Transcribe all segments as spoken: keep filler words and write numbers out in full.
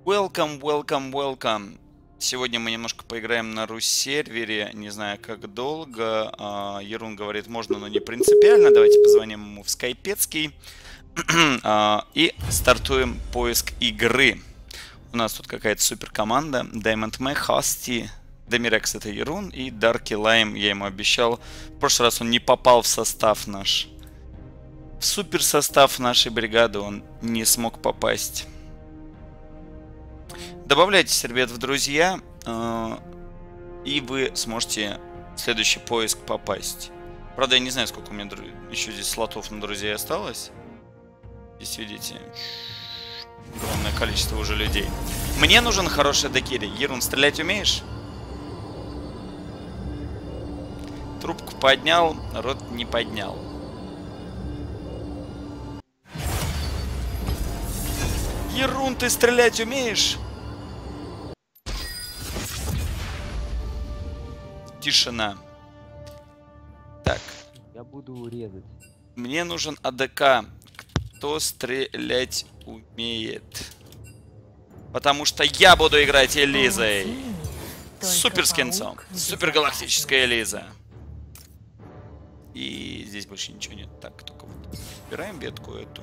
Welcome, welcome, welcome. Сегодня мы немножко поиграем на Рус-сервере. Не знаю, как долго. А, Ерун говорит, можно, но не принципиально. Давайте позвоним ему в скайпецкий. а, и стартуем поиск игры. У нас тут какая-то супер команда. Diamond Mech, Husty, Demirex это Ерун и Darky Lime. Я ему обещал. В прошлый раз он не попал в состав наш. В супер состав нашей бригады он не смог попасть. Добавляйтесь, ребят, в друзья, э, и вы сможете в следующий поиск попасть. Правда, я не знаю, сколько у меня дру... еще здесь слотов на друзей осталось. Здесь, видите, огромное количество уже людей. Мне нужен хороший декири. Ерун, стрелять умеешь? Трубку поднял, рот не поднял. Ерун, ты стрелять умеешь? Тишина. Так. Я буду резать. Мне нужен АДК. Кто стрелять умеет? Потому что я буду играть Элизой. Супер скинцом. Супер галактическая Элиза. И здесь больше ничего нет. Так, только вот убираем ветку эту.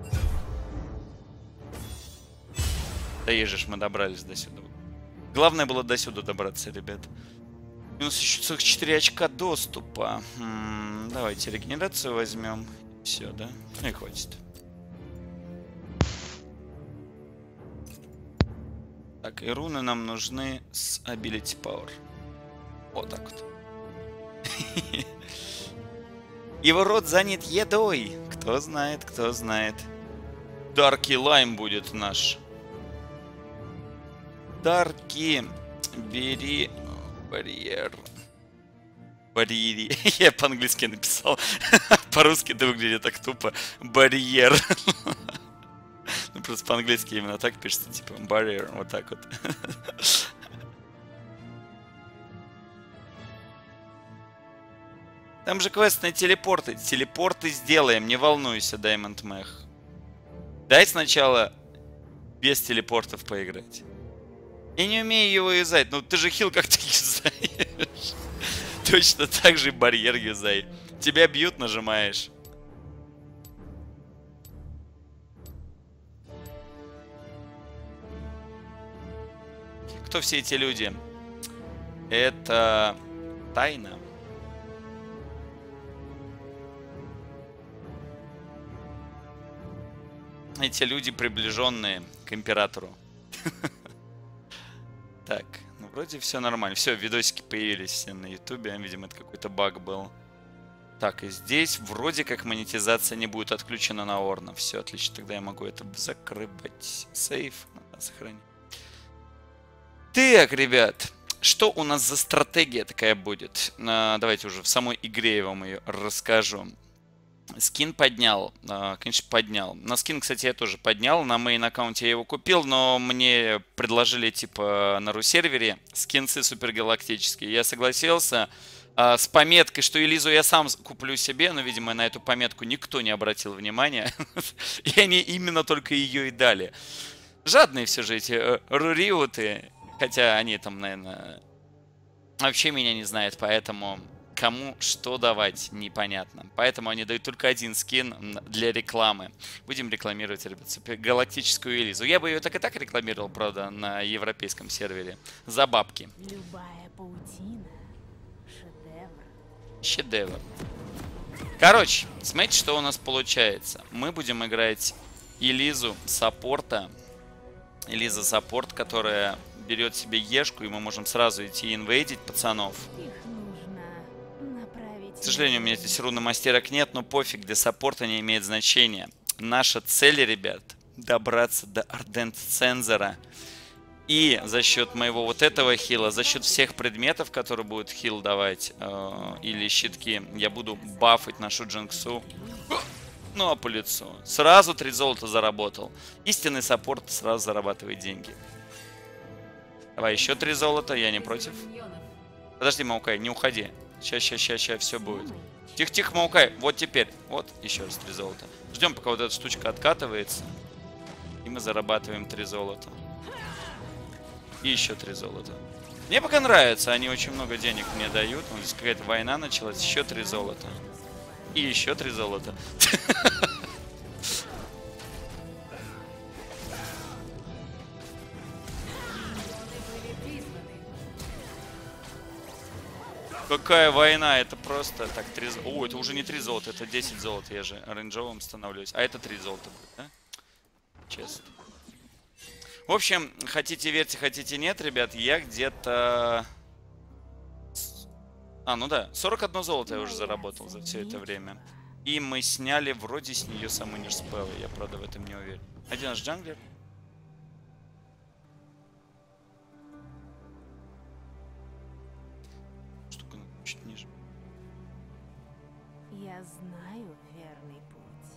Да ежешь, мы добрались до сюда. Главное было до сюда добраться, ребят. Минус еще целых четыре очка доступа. М-м, давайте регенерацию возьмем. Все, да? Ну и хватит. Так, и руны нам нужны с Ability Power. Вот так вот. Его рот занят едой. Кто знает, кто знает. Darky Lime будет наш. Darky, бери... Барьер. Барьери. Я по-английски написал. По-русски это выглядит так тупо. Барьер. Ну, просто по-английски именно так пишется. Типа барьер. Вот так вот. Там же квест на телепорты. Телепорты сделаем. Не волнуйся, Diamond Mech. Дай сначала без телепортов поиграть. Я не умею его юзать. Ну ты же хил как ты юзаешь. Точно так же и барьер юзай. Тебя бьют, нажимаешь. Кто все эти люди? Это тайна. Эти люди, приближенные к императору. Так, ну вроде все нормально. Все, видосики появились все на ютубе. Видимо, это какой-то баг был. Так, и здесь вроде как монетизация не будет отключена на Орна. Все, отлично. Тогда я могу это закрывать. Сейф. Надо сохранить. Так, ребят. Что у нас за стратегия такая будет? А, давайте уже в самой игре я вам ее расскажу. Скин поднял, конечно, поднял. На скин, кстати, я тоже поднял. На мейн аккаунте я его купил, но мне предложили, типа, на ру-сервере скинцы супергалактические. Я согласился а, с пометкой, что Элизу я сам куплю себе, но, видимо, на эту пометку никто не обратил внимания. И они именно только ее и дали. Жадные все же эти руриуты. Хотя они там, наверное, вообще меня не знают, поэтому... Кому что давать, непонятно. Поэтому они дают только один скин для рекламы. Будем рекламировать, ребят, галактическую Элизу. Я бы ее так и так рекламировал, правда, на европейском сервере. За бабки. Любая паутина. Шедевр. Шедевр. Короче, смотрите, что у нас получается. Мы будем играть Элизу саппорта. Элиза саппорт, которая берет себе ешку, и мы можем сразу идти инвейдить пацанов. К сожалению, у меня здесь руны мастерок нет, но пофиг, для саппорта не имеет значения. Наша цель, ребят, добраться до Ардент Цензора. И за счет моего вот этого хила, за счет всех предметов, которые будут хил давать, э, или щитки, я буду бафать нашу Джинксу. Ну, а по лицу. Сразу три золота заработал. Истинный саппорт сразу зарабатывает деньги. Давай еще три золота, я не против. Подожди, Маукай, не уходи. Сейчас, сейчас, сейчас, сейчас, все будет. Тихо-тихо, Маукай. Вот теперь. Вот, еще раз три золота. Ждем, пока вот эта штучка откатывается. И мы зарабатываем три золота. И еще три золота. Мне пока нравится, они очень много денег мне дают. Вот здесь какая-то война началась, еще три золота. И еще три золота. Какая война, это просто так три. О, это уже не три золота, это десять золота, я же оранжевым становлюсь. А это три золота будет, да? Честно. В общем, хотите верьте, хотите нет, ребят, я где-то... А, ну да, сорок одно золото я уже заработал за все это время. И мы сняли вроде с нее саму спелл, я правда в этом не уверен. Один наш джанглер. Штука чуть ниже. Я знаю верный путь.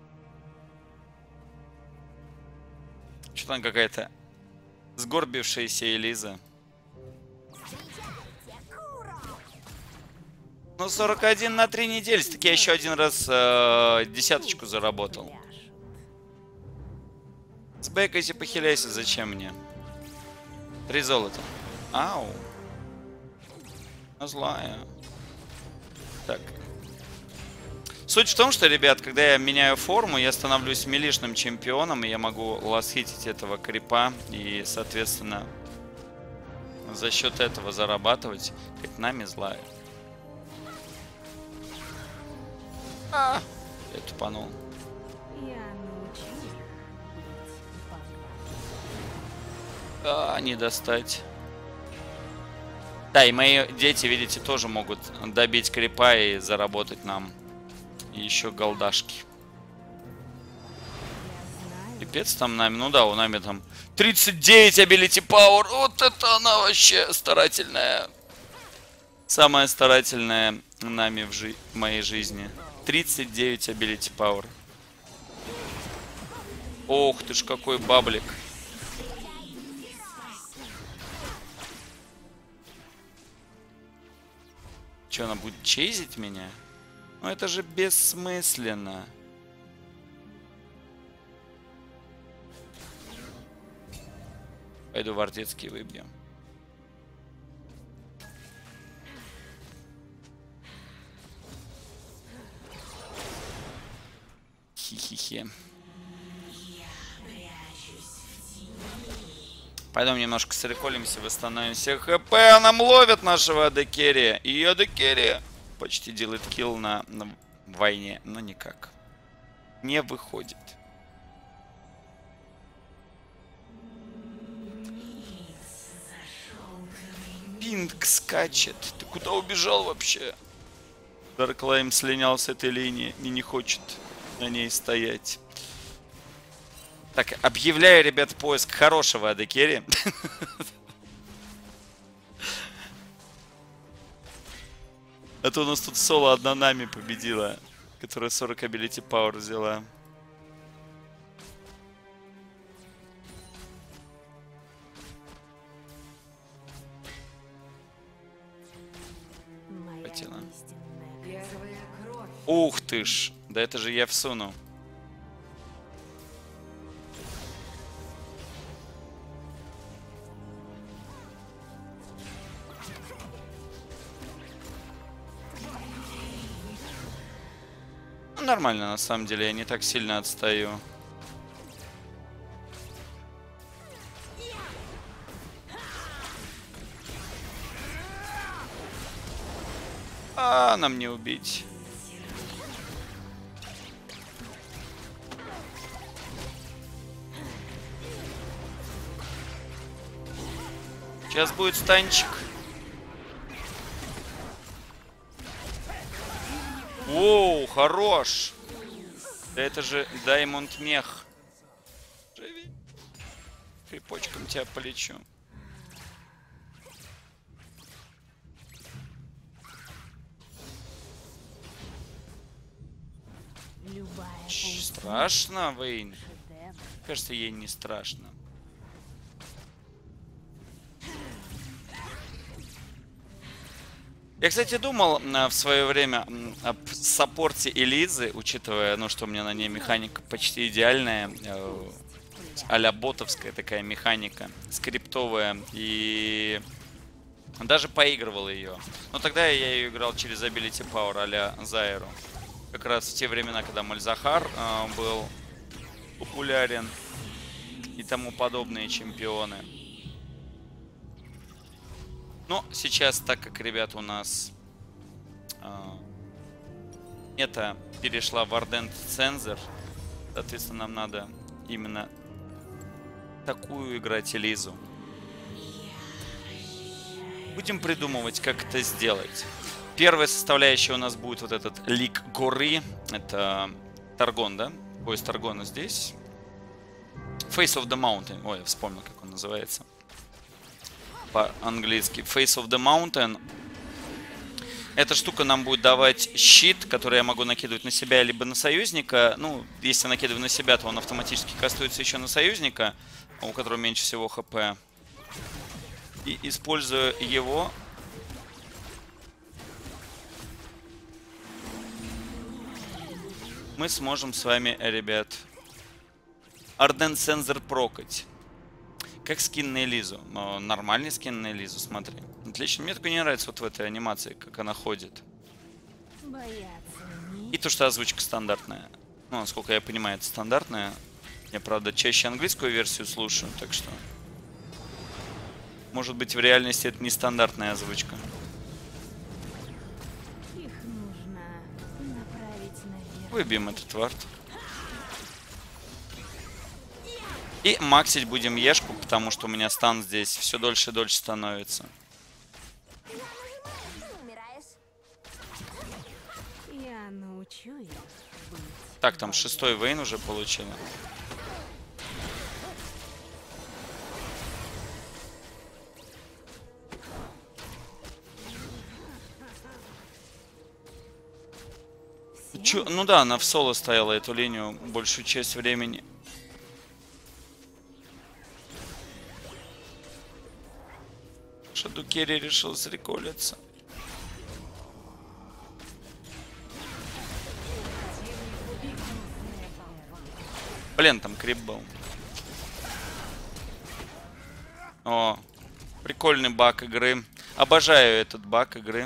Что там какая-то сгорбившаяся Элиза. Ну, сорок один на три недели. Так я еще один раз э, десяточку заработал. Сбейкайся, похиляйся, зачем мне? Три золота. Ау. Злая. Так. Суть в том, что, ребят, когда я меняю форму, я становлюсь милишным чемпионом, и я могу ласхитить этого крипа, и, соответственно, за счет этого зарабатывать, как нами злая. А, я тупанул. Я научусь быть А, не достать. Да, и мои дети, видите, тоже могут добить крипа и заработать нам еще голдашки. Пипец там нами. Ну да, у нами там тридцать девять ability power. Вот это она вообще старательная. Самая старательная нами в, жи в моей жизни. тридцать девять ability power. Ох ты ж, какой баблик. Че, она будет чейзить меня? Ну это же бессмысленно. Пойду в Артецкий выбью. Хи-хи-хи. Пойдем немножко среколимся, восстановим все хп. Нам ловят нашего Адекерия. И Адекерия почти делает килл на, на войне. Но никак. Не выходит. Пинг скачет. Ты куда убежал вообще? Дарклайм слинял с этой линии и не хочет на ней стоять. Так, объявляю, ребят, поиск хорошего Адекерри. А то у нас тут соло одна нами победила, которая сорок ability power взяла. Хотела. Ух ты ж, да это же я всуну. Нормально, на самом деле, я не так сильно отстаю. А, нам не убить. Сейчас будет станчик. Оу, хорош. Да это же Даймонд Мех. Живи. Крипочком тебя полечу. Страшно, Вейн? Кажется, ей не страшно. Я, кстати, думал в свое время об саппорте Элизы, учитывая, ну, что у меня на ней механика почти идеальная. а-ля ботовская такая механика, скриптовая, и даже поигрывал ее. Но тогда я ее играл через Ability Power а-ля Зайру. Как раз в те времена, когда Мальзахар э, был популярен и тому подобные чемпионы. Но сейчас, так как, ребят, у нас э, это перешла в Ardent Censer, соответственно, нам надо именно такую играть Элизу. Будем придумывать, как это сделать. Первая составляющая у нас будет вот этот лик горы. Это Таргон, да? Пояс Таргона здесь. Face of the Mountain. Ой, я вспомнил, как он называется. По-английски. Face of the Mountain. Эта штука нам будет давать щит, который я могу накидывать на себя либо на союзника. Ну, если накидываю на себя, то он автоматически кастуется еще на союзника, у которого меньше всего хп. И используя его, мы сможем с вами, ребят, Ardent Censer прокать. Как скин на Элизу. Нормальный скин на Элизу, смотри. Отлично. Мне только не нравится вот в этой анимации, как она ходит. И то, что озвучка стандартная. Ну, насколько я понимаю, это стандартная. Я, правда, чаще английскую версию слушаю, так что... Может быть, в реальности это нестандартная озвучка. Их нужно направить наверх. Выбьем этот вард. И максить будем Ешку, потому что у меня стан здесь все дольше и дольше становится. Я научу их быть. Так, там шестой Вейн уже получили. Чё? Ну да, она в соло стояла эту линию большую часть времени. Шаду Керри решил зареколиться. Блин, там крип был. О, прикольный баг игры. Обожаю этот баг игры.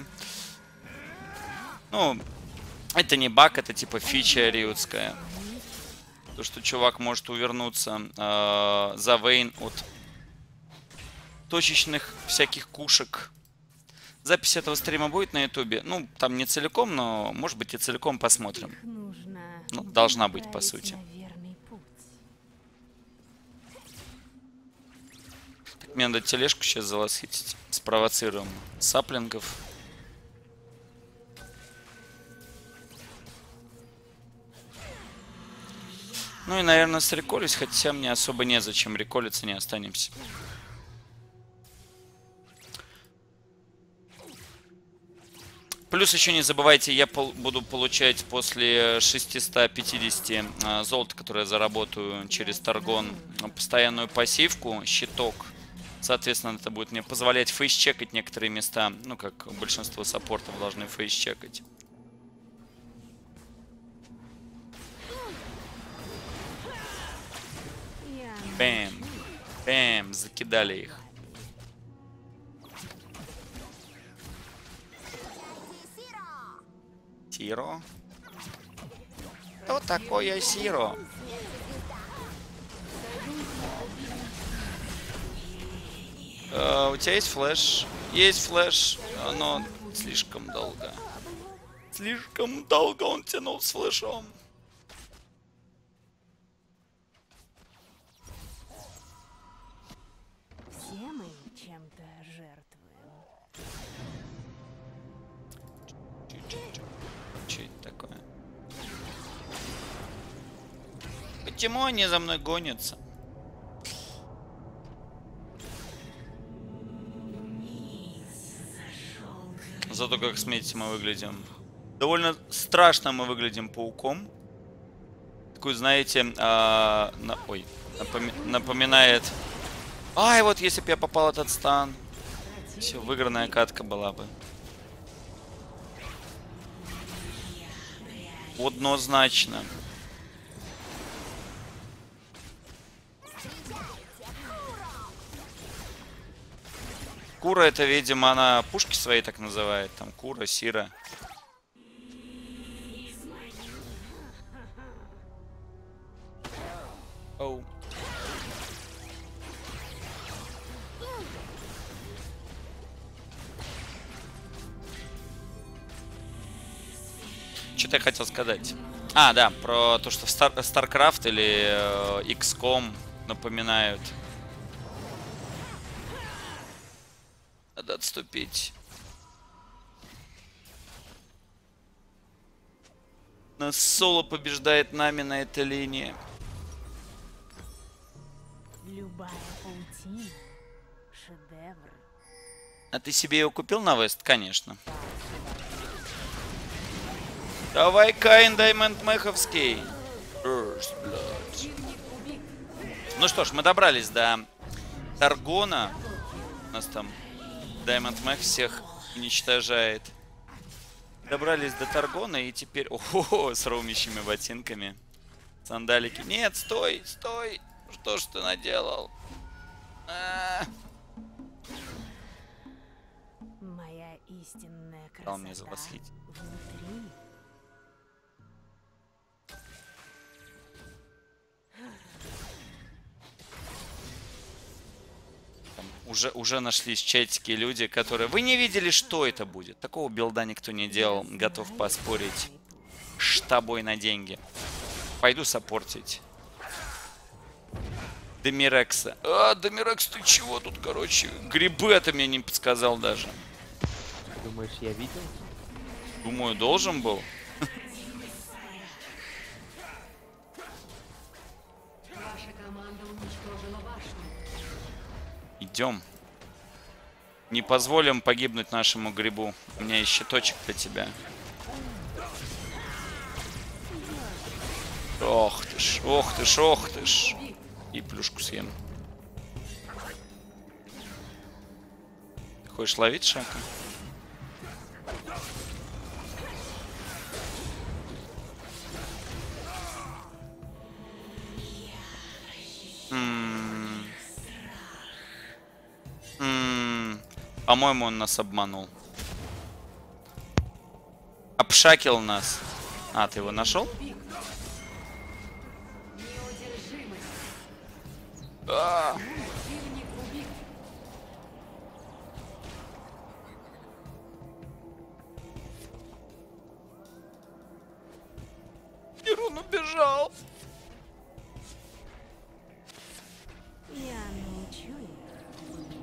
Ну, это не баг, это типа фича риутская. То, что чувак может увернуться э, за Вейн от точечных всяких кушек. Запись этого стрима будет на ютубе. Ну, там не целиком, но может быть и целиком посмотрим. Ну, должна быть, по сути. Так, мне надо тележку сейчас залосхитить. Спровоцируем саплингов. Ну и, наверное, среколюсь, хотя мне особо незачем реколиться, не останемся. Плюс еще не забывайте, я пол буду получать после шестисот пятидесяти э, золота, которое я заработаю через Таргон, постоянную пассивку, щиток. Соответственно, это будет мне позволять фейс-чекать некоторые места, ну, как большинство саппортов должны фейс-чекать. Бэм, бэм, закидали их. Сиро? Кто такое Сиро? Uh, у тебя есть флэш? Есть флэш, но слишком долго. Слишком долго он тянул с флэшом. Все мы чем-то жертвуем. Что это такое? Почему они за мной гонятся? Зато как, смотрите, мы выглядим. Довольно страшно мы выглядим пауком. Такой, знаете, а, на, ой, напоми, напоминает... Ай, вот если бы я попал в этот стан. Все, выигранная катка была бы. Однозначно. Кура это, видимо, она пушки свои так называет. Там Кура, Сира. Оу. Что-то я хотел сказать. А, да, про то, что в Star StarCraft или э, икс ком напоминают. Надо отступить. Нас Соло побеждает нами на этой линии. Любая паутина — шедевр. А ты себе его купил на Вест? Конечно. Давай, Каин Даймонд Меховский. Ну что ж, мы добрались до Таргона. У нас там Даймонд Мех всех уничтожает. Добрались до Таргона и теперь... Ого, с роумящими ботинками. Сандалики. Нет, стой, стой. Что ж ты наделал? А -а -а. Моя истинная красота Дал мне завосхить. внутри. Уже, уже нашлись чатики люди, которые... Вы не видели, что это будет? Такого билда никто не делал. Готов поспорить. Штабой на деньги. Пойду саппортить. Демирекса. А, Демирекс, ты чего тут, короче? Грибы это мне не подсказал даже. Думаешь, я видел? Думаю, должен был. Идем. Не позволим погибнуть нашему грибу. У меня есть щиточек для тебя. Ох ты ж, ох ты ж, ох ты ж. И плюшку съем. Хочешь ловить Шака? По-моему, он нас обманул. Обшакил нас. А, ты его нашел? А! Перун убежал. Я научу их быть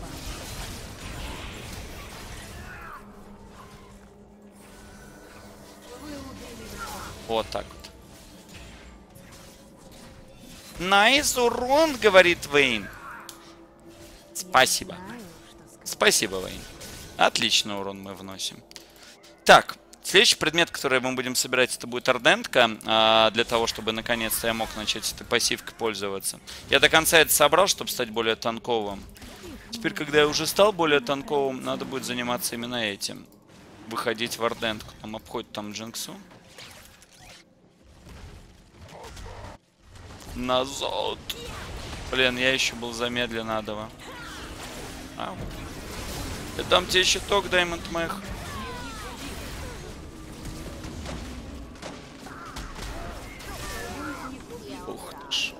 Вот так вот. Найс урон, говорит Вейн. Спасибо. Спасибо, Вейн. Отличный урон мы вносим. Так, следующий предмет, который мы будем собирать, это будет ордентка. А, для того, чтобы наконец-то я мог начать этой пассивкой пользоваться. Я до конца это собрал, чтобы стать более танковым. Теперь, когда я уже стал более танковым, надо будет заниматься именно этим. Выходить в ордентку. Там обходит там Джинксу. Назад. Блин, я еще был замедлен адово. А, я дам тебе щиток, Даймонд Мех. Ух ты ж.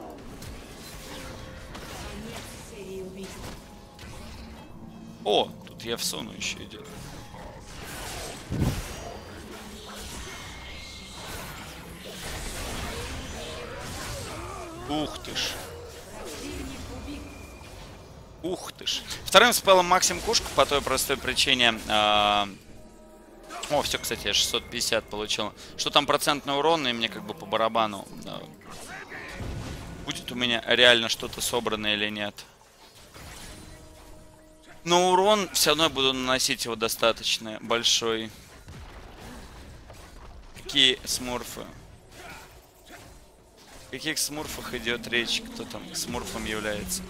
О, тут я всуну еще идет. Ух ты ж. Ух ты ж. Вторым спелом максим кушку по той простой причине. А... О, все, кстати, я шестьсот пятьдесят получил. Что там процентный урон, и мне как бы по барабану. Будет у меня реально что-то собрано или нет. Но урон все равно я буду наносить его достаточно большой. Какие смурфы? О каких смурфах идет речь? Кто там смурфом является?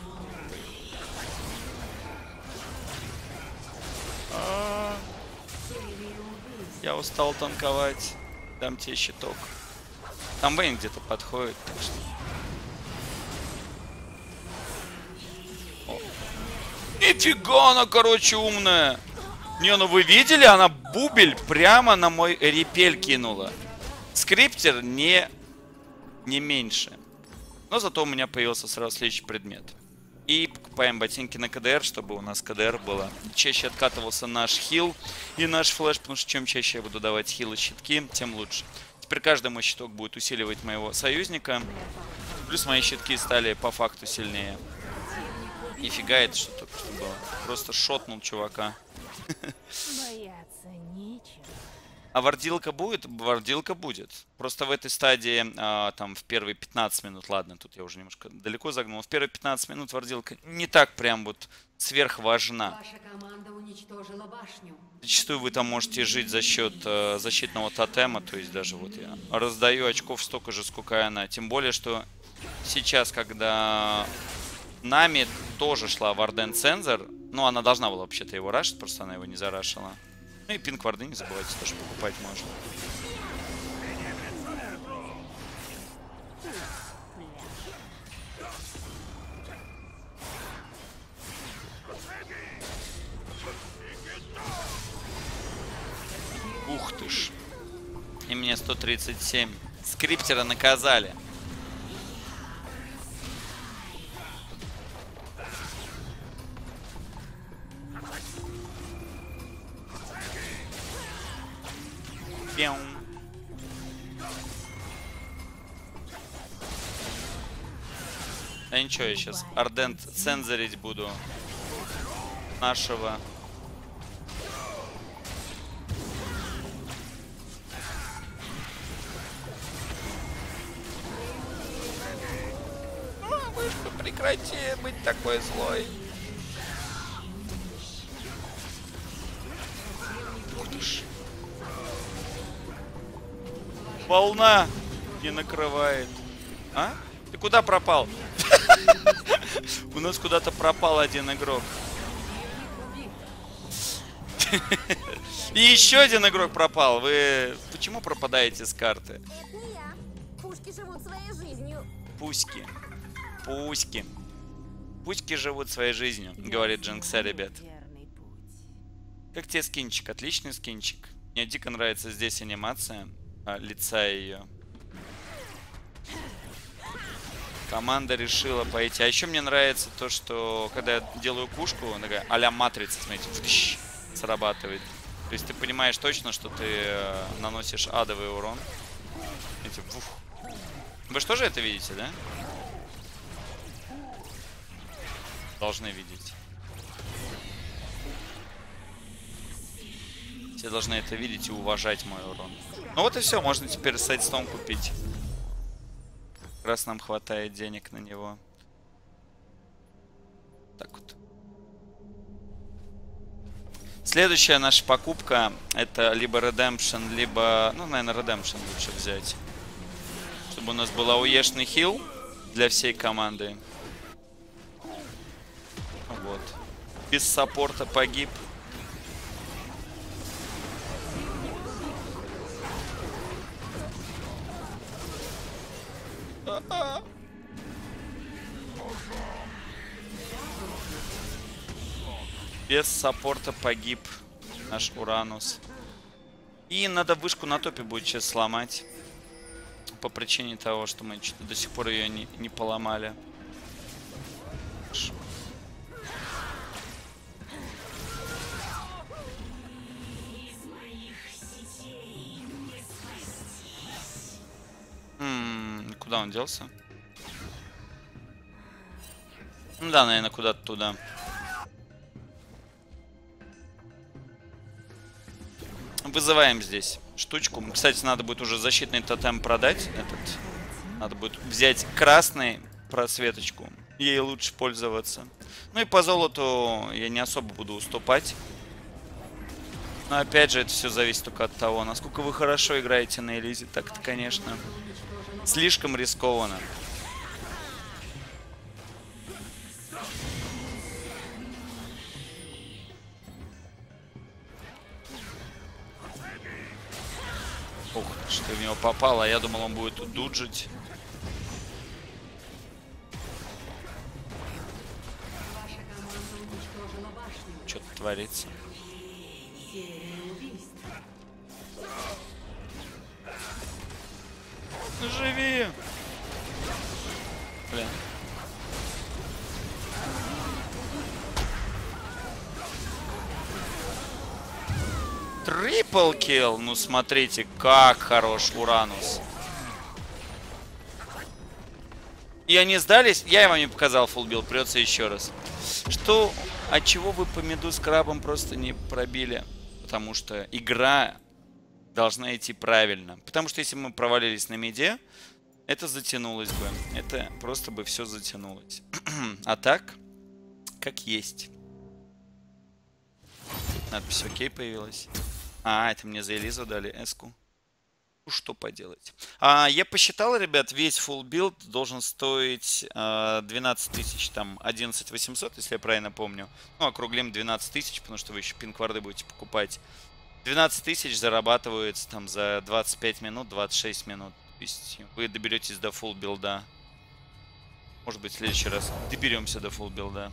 А -а -а. Я устал танковать. Дам тебе щиток. Там Вейн где-то подходит. Так что... Нифига она, короче, умная. Не, ну вы видели? Она бубель прямо на мой репель кинула. Скриптер не, не меньше. Но зато у меня появился сразу следующий предмет. И покупаем ботинки на КДР, чтобы у нас КДР было. Чаще откатывался наш хил и наш флеш, потому что чем чаще я буду давать хил и щитки, тем лучше. Теперь каждый мой щиток будет усиливать моего союзника. Плюс мои щитки стали по факту сильнее. Нифига это что только что было. Просто шотнул чувака. Бояться нечего. А вардилка будет? Вардилка будет. Просто в этой стадии, а, там, в первые пятнадцать минут, ладно, тут я уже немножко далеко загнул. В первые пятнадцать минут вардилка не так прям вот сверхважна. Ваша команда уничтожила башню. Зачастую вы там можете жить за счет э, защитного тотема. То есть даже вот я раздаю очков столько же, сколько и она. Тем более, что сейчас, когда нами тоже шла Варден Цензор, ну, она должна была вообще-то его рашить, просто она его не зарашила. Ну и пинг варды не забывайте, тоже покупать можно. Ух ты ж. И мне сто тридцать семь. Скриптера наказали. Пяу. Да ничего, я сейчас Ардент цензорить буду нашего. А, вышка, прекрати быть такой злой. Ух ты ж. Волна не накрывает. А? Ты куда пропал? У нас куда-то пропал один игрок. И еще один игрок пропал. Вы почему пропадаете с карты? Не я. Пушки живут своей жизнью. Пуськи. Пуськи. Пуськи живут своей жизнью, говорит Джинкса, ребят. Верный путь. Как тебе скинчик? Отличный скинчик. Мне дико нравится здесь анимация а, лица ее. Команда решила пойти. А еще мне нравится то, что когда я делаю кушку, такая а-ля матрица, смотрите, вдыщ, срабатывает. То есть ты понимаешь точно, что ты э, наносишь адовый урон. Эти, вы же тоже это видите, да? Должны видеть. Все должны это видеть и уважать мой урон. Ну вот и все, можно теперь сайдстон купить. Как раз нам хватает денег на него. Так вот. Следующая наша покупка это либо Redemption, либо... Ну, наверное, Redemption лучше взять. Чтобы у нас был ауешный хил для всей команды. Вот. Без саппорта погиб. А-а. Без саппорта погиб наш Уранус. И надо вышку на топе будет сейчас сломать. По причине того, что мы что-то до сих пор ее не, не поломали. М-м, куда он делся? Ну да, наверное, куда-то туда. Вызываем здесь штучку. Кстати, надо будет уже защитный тотем продать. Этот. Надо будет взять красный просветочку. Ей лучше пользоваться. Ну и по золоту я не особо буду уступать. Но опять же, это все зависит только от того, насколько вы хорошо играете на Элизе. Так-то, конечно, слишком рискованно. Ух, что в него попало, а я думал, он будет тут дуджить. Ваша команда уничтожила что тут творится. Живи! Блин. Трипл килл. Ну смотрите, как хорош Уранус. И они сдались. Я вам не показал фулбилд, придется еще раз. Что, от чего вы по миду с крабом просто не пробили? Потому что игра должна идти правильно. Потому что если мы провалились на миде, это затянулось бы. Это просто бы все затянулось. А так, как есть. Надпись окей появилась. А, это мне за Элизу дали эску. Что поделать. А, я посчитал, ребят, весь full build должен стоить а, двенадцать тысяч, там, одиннадцать восемьсот, если я правильно помню. Ну, округлим двенадцать тысяч, потому что вы еще пинкварды будете покупать. двенадцать тысяч зарабатывается там за двадцать пять минут, двадцать шесть минут. То есть вы доберетесь до full билда. Может быть, в следующий раз доберемся до full билда.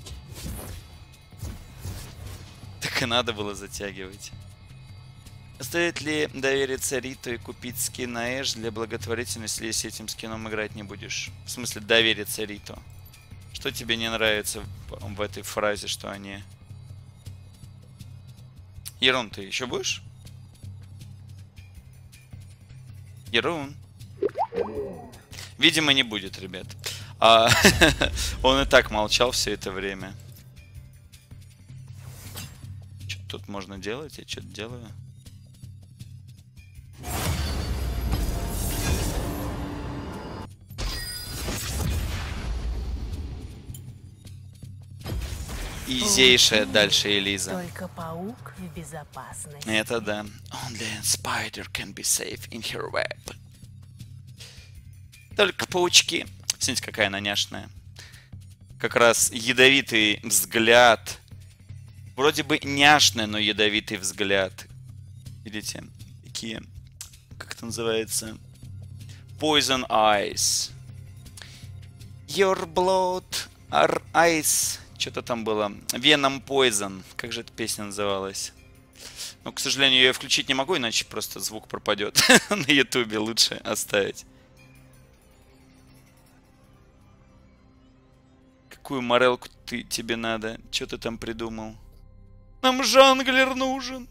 Так и надо было затягивать. Стоит ли довериться Риту и купить скин на Эш для благотворительности, если этим скином играть не будешь? В смысле, довериться Риту. Что тебе не нравится в, в этой фразе, что они... Ерун, ты еще будешь? Ерун. Видимо, не будет, ребят. А, он и так молчал все это время. Что тут можно делать? Я что-то делаю. Изейшая дальше Элиза. Только паук в безопасности. Это да. Only a spider can be safe in her web. Только паучки. Смотрите, какая она няшная. Как раз ядовитый взгляд. Вроде бы няшный, но ядовитый взгляд. Видите? Такие, как это называется? Poison eyes. Your blood are ice. Что-то там было. Venom Poison. Как же эта песня называлась? Но, к сожалению, я ее включить не могу, иначе просто звук пропадет. На ютубе лучше оставить. Какую морелку ты, тебе надо? Что ты там придумал? Нам жонглер нужен.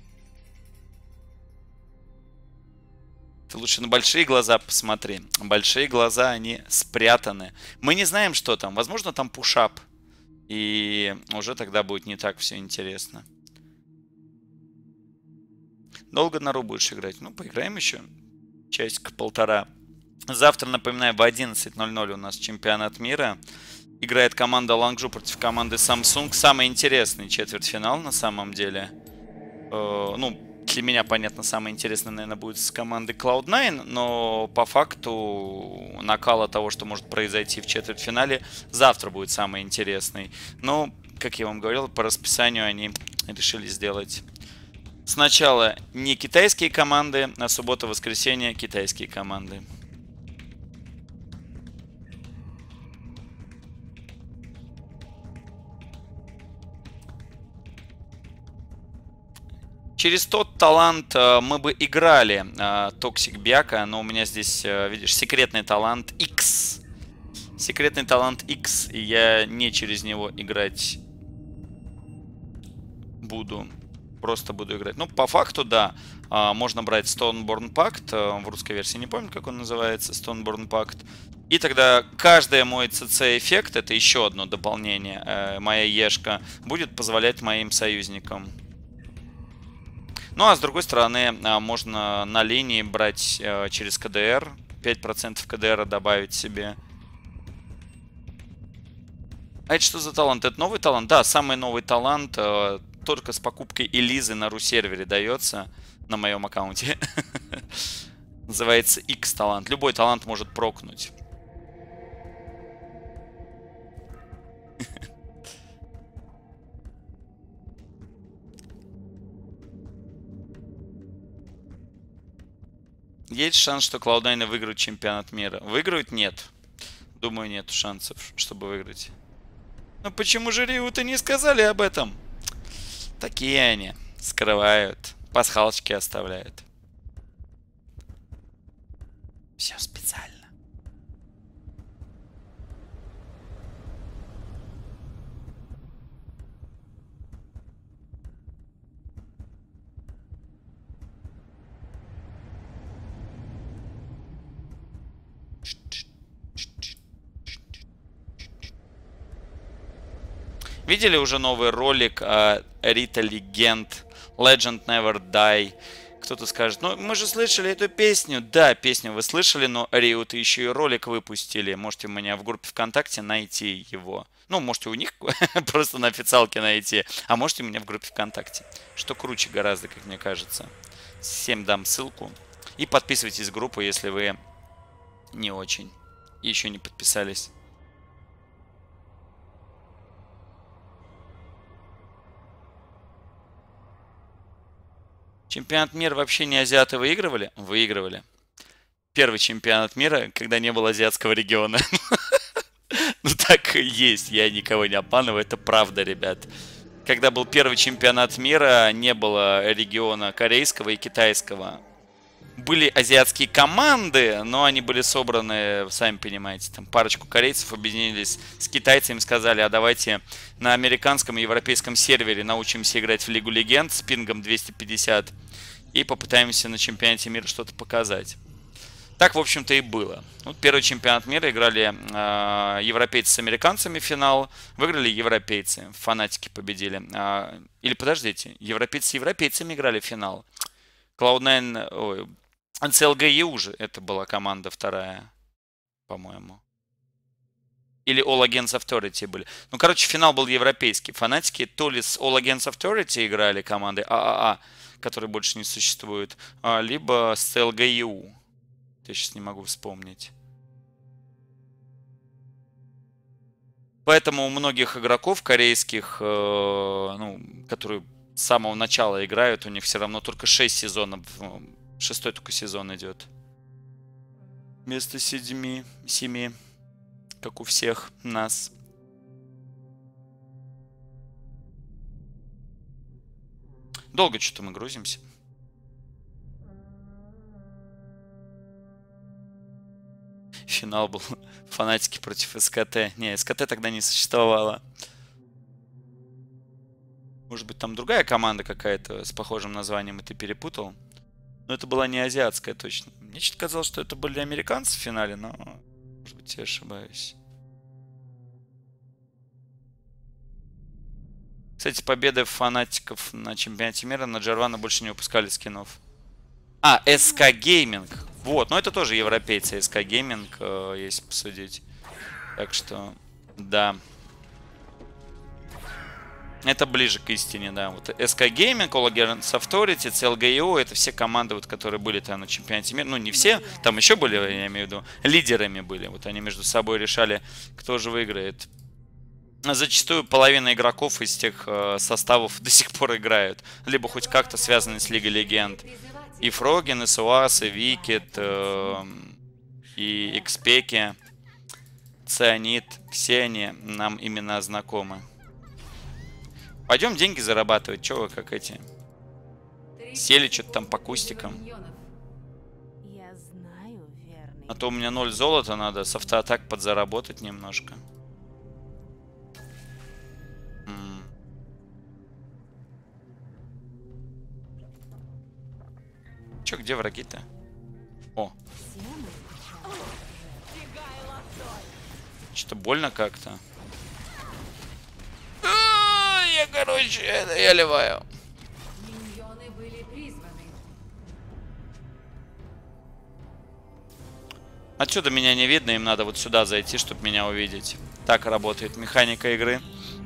Ты лучше на большие глаза посмотри. Большие глаза, они спрятаны. Мы не знаем, что там. Возможно, там пушап. И уже тогда будет не так все интересно. Долго на ру будешь играть? Ну, поиграем еще. Часик-полтора. Завтра, напоминаю, в одиннадцать ноль ноль у нас чемпионат мира. Играет команда Лангжу против команды Samsung. Самый интересный четвертьфинал на самом деле. Э, ну, для меня, понятно, самое интересное, наверное, будет с командой клауд найн. Но по факту накала того, что может произойти в четвертьфинале, завтра будет самый интересный. Но, как я вам говорил, по расписанию они решили сделать сначала не китайские команды, а суббота-воскресенье китайские команды. Через тот талант э, мы бы играли э, Токсик Бяка, но у меня здесь, э, видишь, секретный талант X. Секретный талант X, и я не через него играть буду. Просто буду играть. Ну, по факту, да, э, можно брать Stoneborn Pact, э, в русской версии не помню, как он называется, Stoneborn Pact. И тогда каждый мой ЦЦ-эффект, это еще одно дополнение, э, моя ешка, будет позволять моим союзникам. Ну, а с другой стороны, можно на линии брать через КДР. пять процентов КДР добавить себе. А это что за талант? Это новый талант? Да, самый новый талант. Только с покупкой Элизы на ру-сервере дается. На моем аккаунте. Называется X-талант. Любой талант может прокнуть. Есть шанс, что клауд найн выиграют чемпионат мира? Выиграют? Нет. Думаю, нет шансов, чтобы выиграть. Но почему же Риу-то не сказали об этом? такие они. Скрывают. Пасхалочки оставляют. Все специально. Видели уже новый ролик Рита Легенд Legend Never Die? Кто-то скажет, ну мы же слышали эту песню. Да, песню вы слышали, но Riot еще и ролик выпустили. Можете у меня в группе ВКонтакте найти его. Ну, можете у них просто на официалке найти. А можете у меня в группе ВКонтакте. Что круче гораздо, как мне кажется. Всем дам ссылку. И подписывайтесь в группу, если вы не очень. И еще не подписались. Чемпионат мира вообще не азиаты выигрывали? Выигрывали. Первый чемпионат мира, когда не было азиатского региона. Ну так и есть, я никого не обманываю, это правда, ребят. Когда был первый чемпионат мира, не было региона корейского и китайского. Были азиатские команды, но они были собраны, сами понимаете, там парочку корейцев объединились с китайцами, сказали, а давайте на американском и европейском сервере научимся играть в Лигу Легенд с пингом двести пятьдесят и попытаемся на чемпионате мира что-то показать. Так, в общем-то, и было. Вот первый чемпионат мира играли э, европейцы с американцами в финал, выиграли европейцы, фанатики победили. Э, или подождите, европейцы с европейцами играли в финал. клауд найн, ой, си эл джи ю же, это была команда вторая, по-моему. Или All Against Authority были. Ну, короче, финал был европейский. Фанатики то ли с All Against Authority играли команды а а а, которые больше не существуют, либо с си эл джи ю. Я сейчас не могу вспомнить. Поэтому у многих игроков корейских, э, ну, которые с самого начала играют, у них все равно только шесть сезонов. Шестой только сезон идет. Вместо седьми, семи, как у всех нас. Долго что-то мы грузимся. Финал был фанатики против эс ка тэ. Не, эс ка тэ тогда не существовало. Может быть, там другая команда какая-то с похожим названием, и ты перепутал? Но это была не азиатская точно. Мне что-то казалось, что это были американцы в финале, но, может быть, я ошибаюсь. Кстати, победы фанатиков на чемпионате мира на Джарвана больше не выпускали скинов. А, эс ка Gaming. Вот, но это тоже европейцы, эс ка Gaming, э, если посудить. Так что, да. Это ближе к истине, да. Вот эс ка Gaming, All Against Authority, си эл джи ю, это все команды, вот, которые были там на чемпионате мира. Ну, не все, там еще были, я имею в виду, лидерами были. Вот они между собой решали, кто же выиграет. Зачастую половина игроков из тех э, составов до сих пор играют. Либо хоть как-то связаны с Лигой Легенд. И Фроген, и Суас, и Викет, э, и Экспеки, Цианид. Все они нам имена знакомы. Пойдем деньги зарабатывать. Чего вы как эти? Сели что-то там по кустикам. Я знаю, верный. А то у меня ноль золота, надо с автоатак подзаработать немножко. М. Чё, где враги-то? О. Что-то больно как-то. Я, короче, это, я ливаю. Миньоны были призваны. Отсюда меня не видно, им надо вот сюда зайти, чтобы меня увидеть. Так работает механика игры.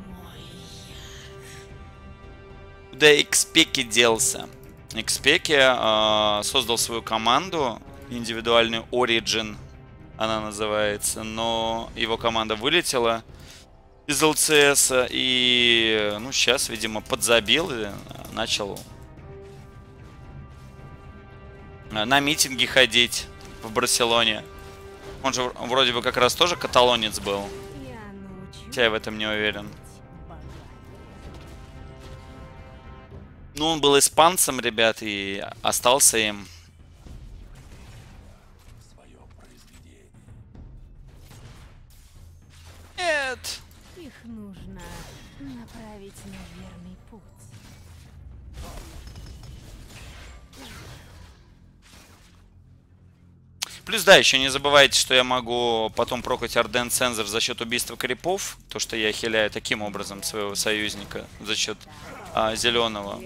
Куда Экспеки делся? Экспеки э, создал свою команду, индивидуальную Origin, она называется, но его команда вылетела из эл си эс, и, ну, сейчас, видимо, подзабил и начал на митинги ходить в Барселоне. Он же вроде бы как раз тоже каталонец был. Я научу Хотя я в этом не уверен. быть богатым. Ну, он был испанцем, ребят, и остался им. Нет. Их нужно направить на верный путь. Плюс, да, еще не забывайте, что я могу потом прокать Арден Сензор за счет убийства крипов. То, что я хиляю таким образом своего союзника за счет а, зеленого.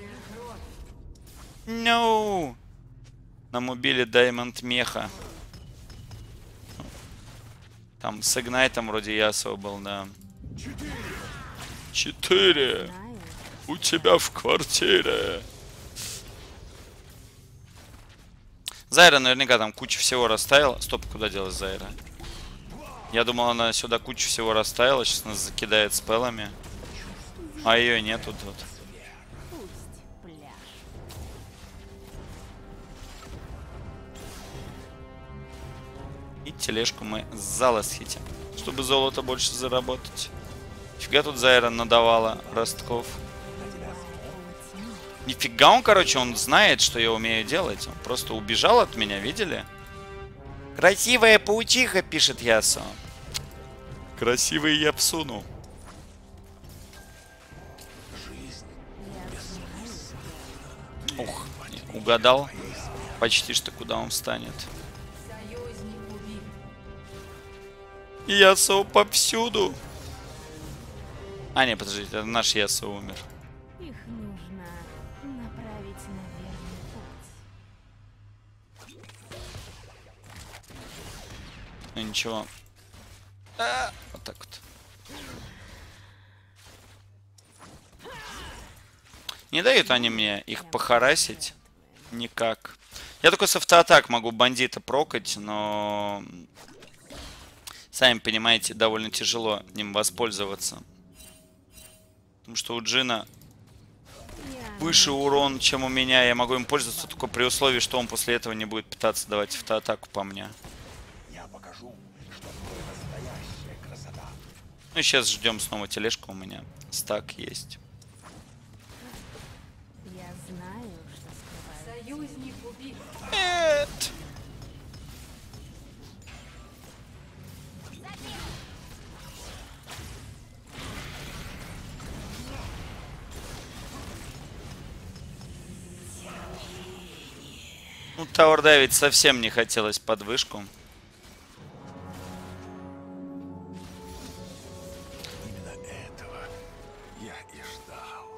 No! Нам убили Даймонд Меха. Там с Игнайтом вроде Ясо был, да. Четыре! Знаю, У тебя в квартире! Зайра наверняка там кучу всего расставила. Стоп, куда делась Зайра? Я думал, она сюда кучу всего расставила. Сейчас нас закидает спеллами. А ее нету тут. пусть пляж. И тележку мы залосхитим, чтобы золото больше заработать. Фига тут Зайра надавала ростков. Нифига он, короче, он знает, что я умею делать. Он просто убежал от меня, видели? Красивая паучиха, пишет Ясо. Красивый я псуну. Ух, угадал. Почти что куда он встанет. Союзник убит. Ясо повсюду. А, не, подождите, это наш Ясо умер. Их нужно направить на верный путь. Ну ничего. А, вот так вот. Не дают они мне их похарасить. Никак. Я только с автоатак могу бандита прокать, но... Сами понимаете, довольно тяжело им воспользоваться. Потому что у Джина выше урон, чем у меня. Я могу им пользоваться только при условии, что он после этого не будет пытаться давать автоатаку по мне. Я покажу, что такое настоящая красота. Ну и сейчас ждем снова тележку у меня. Стак есть. Я знаю, что скрываю. Союзник убит. Нет! Ну, Тауэр давить совсем не хотелось под вышку. Именно этого я и ждал.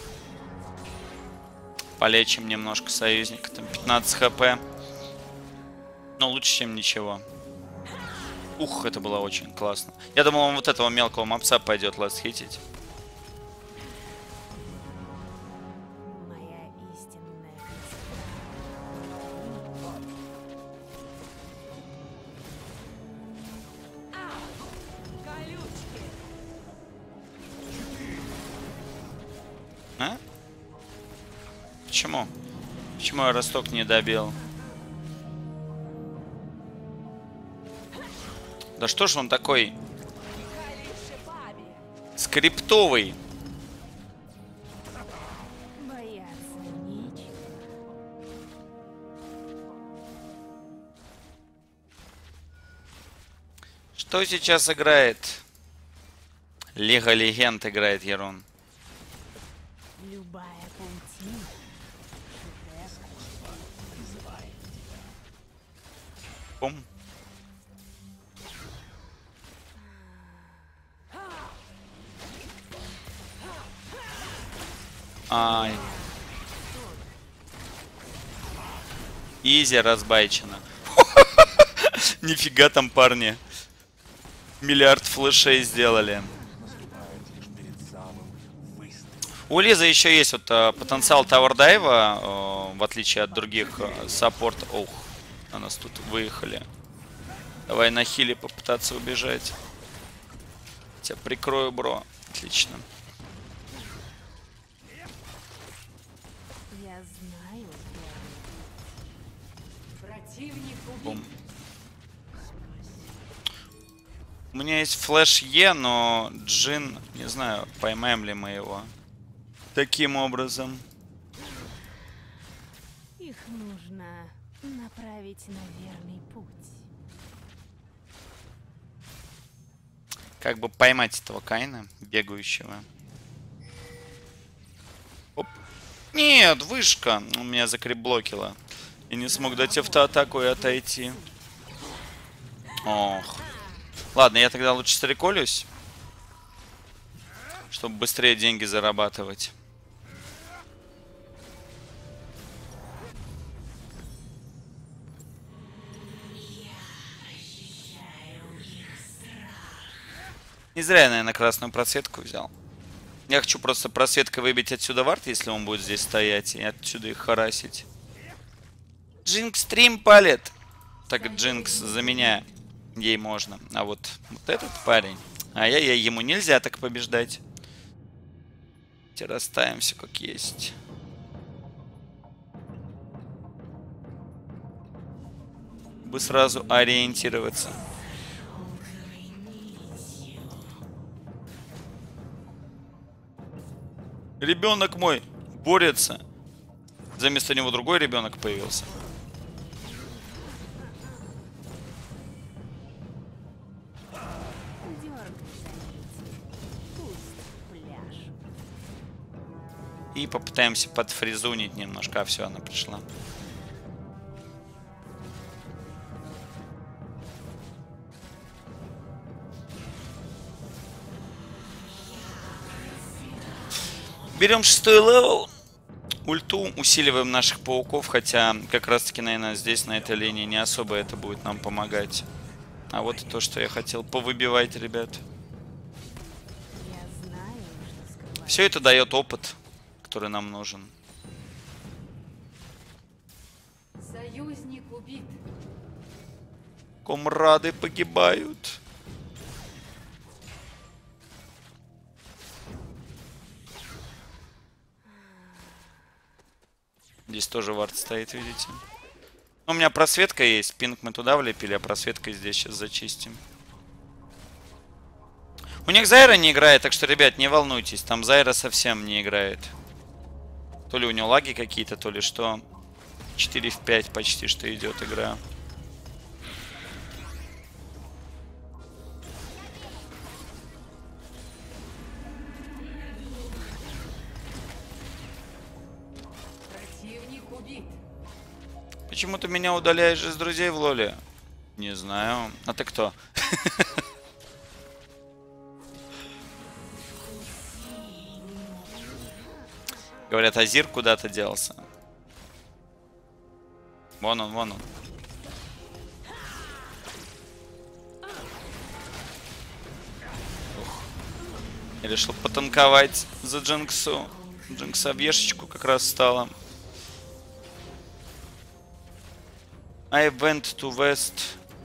Полечим немножко союзника. Там пятнадцать хп. Но лучше, чем ничего. Ух, это было очень классно. Я думал, он вот этого мелкого мопса пойдет ласт хитить. Моя истинная А? Почему? Почему я росток не добил? Да что ж он такой скриптовый? бояться нечего. Что сейчас играет? Лига Легенд играет Ерон. Любая паутина. Пум. Ай. Изи разбайчено. Нифига там, парни. Миллиард флешей сделали. У Лизы еще есть вот а, потенциал тауэрдайва, а, в отличие от других а, саппорт. Ох, на нас тут выехали. Давай на хиле попытаться убежать. Тебя прикрою, бро. Отлично. Я знаю, Противник убит. Бум. У меня есть флеш Е, но Джин, не знаю, поймаем ли мы его таким образом. Их нужно направить на верный путь. Как бы поймать этого Каина, бегающего. Оп. Нет, вышка. У меня закриблокило. И не смог дать автоатаку и отойти. Ох. Ладно, я тогда лучше среколюсь. Чтобы быстрее деньги зарабатывать. Не зря я, наверное, красную просветку взял. Я хочу просто просветкой выбить отсюда вард, если он будет здесь стоять, и отсюда их харасить. Джинкс стрим палит. Так Джинкс за меня ей можно. А вот, вот этот парень. Ай-яй-яй, ему нельзя так побеждать. Расставим все как есть. Бы сразу ориентироваться. Ребенок мой борется. Вместо него другой ребенок появился. И попытаемся подфризунить немножко. А все, она пришла. Берем шестой левел. Ульту, усиливаем наших пауков. Хотя, как раз таки, наверное, здесь, на этой линии, не особо это будет нам помогать. А вот и то, что я хотел. Повыбивать, ребят. Все это дает опыт, который нам нужен. Союзник убит. Комрады погибают. Здесь тоже вард стоит, видите. У меня просветка есть. Пинг мы туда влепили, а просветкой здесь сейчас зачистим. У них Зайра не играет, так что, ребят, не волнуйтесь. Там Зайра совсем не играет. То ли у него лаги какие-то, то ли что. четыре в пять почти что идет игра. Противник убит. Почему ты меня удаляешь из друзей в лоле? Не знаю. А ты кто? Говорят, Азир куда-то делся. Вон он, вон он. Ух. Я решил потанковать за Джинксу. Джинкса в ешечку как раз стала. I went to west.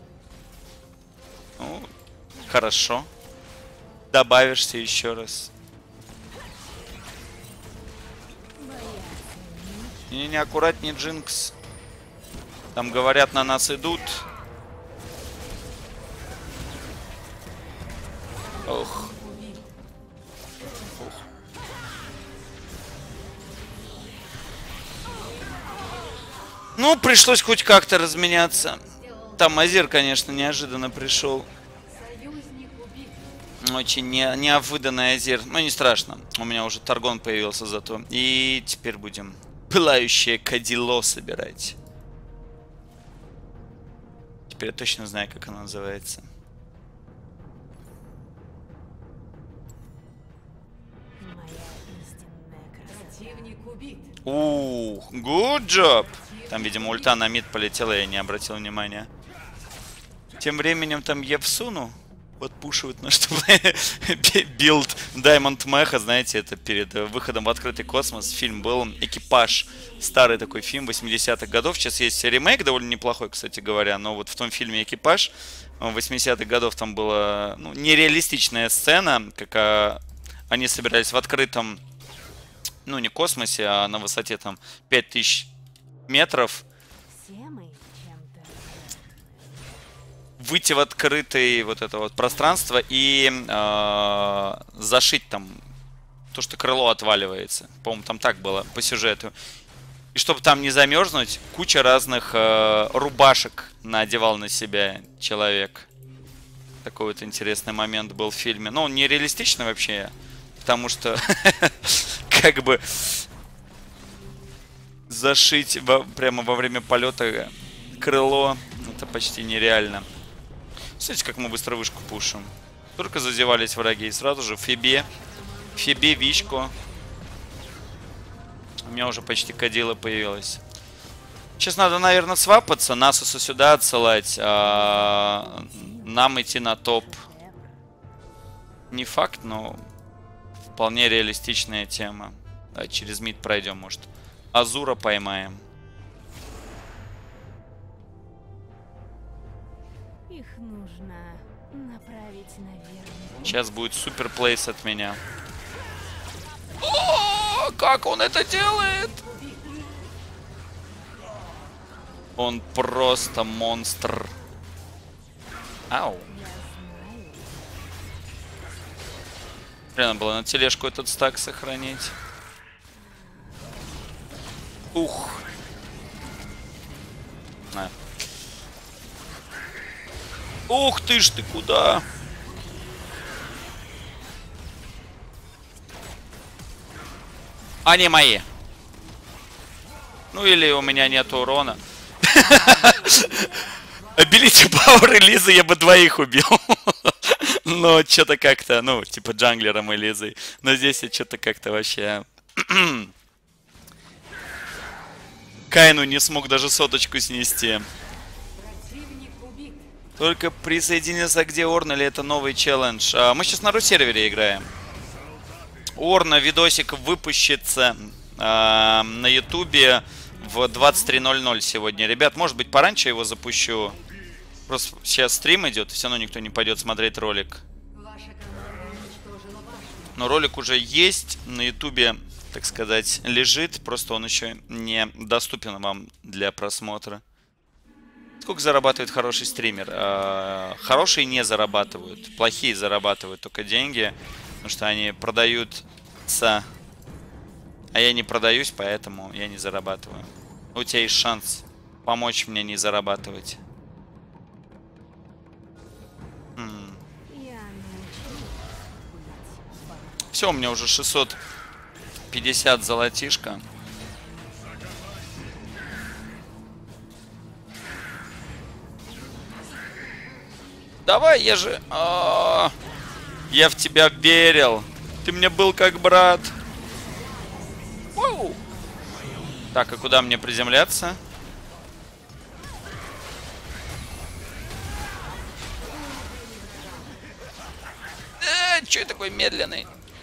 Ну, хорошо. Добавишься еще раз. Не-не-не, аккуратнее, Джинкс. Там, говорят, на нас идут. Ох. Ох. Ну, пришлось хоть как-то разменяться. Там Азир, конечно, неожиданно пришел. Союзник убит. Очень не, неожиданный Азир. Но не страшно. У меня уже Таргон появился зато. И теперь будем пылающее кадило собирать. Теперь я точно знаю, как оно называется. Противник убит. Ух, good job. Там, видимо, ульта на мид полетела, я не обратил внимания. Тем временем там Евсуну подпушивают на что билд Diamond Mecha, знаете, это перед выходом в открытый космос. Фильм был «Экипаж». Старый такой фильм восьмидесятых годов. Сейчас есть ремейк, довольно неплохой, кстати говоря. Но вот в том фильме «Экипаж» восьмидесятых годов там была, ну, нереалистичная сцена, как а, они собирались в открытом, ну, не космосе, а на высоте там пять тысяч метров. Все мы чем-то Выйти в открытое вот это вот пространство и э, зашить там то, что крыло отваливается. По-моему, там так было по сюжету. И И чтобы там не замерзнуть, куча разных э, рубашек надевал на себя человек. Такой вот интересный момент был в фильме. Но он не реалистичный вообще, потому что как бы зашить во, прямо во время полета крыло, это почти нереально. Смотрите, как мы быстро вышку пушим. Только зазевались враги, и сразу же Фибе, Фибе, Вичко. У меня уже почти кадила появилась. Сейчас надо, наверное, свапаться, Насуса сюда отсылать, а нам идти на топ. Не факт, но вполне реалистичная тема. Да, через мид пройдем, может. Азура поймаем. Их нужно направить наверх. Сейчас будет супер плейс от меня. О, как он это делает? Он просто монстр. Ау. Надо было на тележку этот стак сохранить. Ух. На. Ух ты ж ты, куда? Они мои. Ну или у меня нет урона. Ability Power и Лизы я бы двоих убил. Но что-то как-то, ну, типа джанглером и Лизой. Но здесь я что-то как-то вообще... Кайну не смог даже соточку снести. Только присоединился, где Орн, или это новый челлендж? А, мы сейчас на ру-сервере играем. Орна видосик выпущится а, на ютубе в двадцать три ноль ноль сегодня. Ребят, может быть, пораньше его запущу. Просто сейчас стрим идет, все равно никто не пойдет смотреть ролик. Но ролик уже есть на ютубе, так сказать, лежит. Просто он еще не доступен вам для просмотра. Сколько зарабатывает хороший стример? А, хорошие не зарабатывают. Плохие зарабатывают только деньги. Потому что они продаются. А я не продаюсь, поэтому я не зарабатываю. У тебя есть шанс помочь мне не зарабатывать. М. Все, у меня уже шестьсот пятьдесят золотишко. Давай, я же... А-а-а. Я в тебя верил. Ты мне был как брат. Воу. Так, а куда мне приземляться? Э, чё я такой медленный?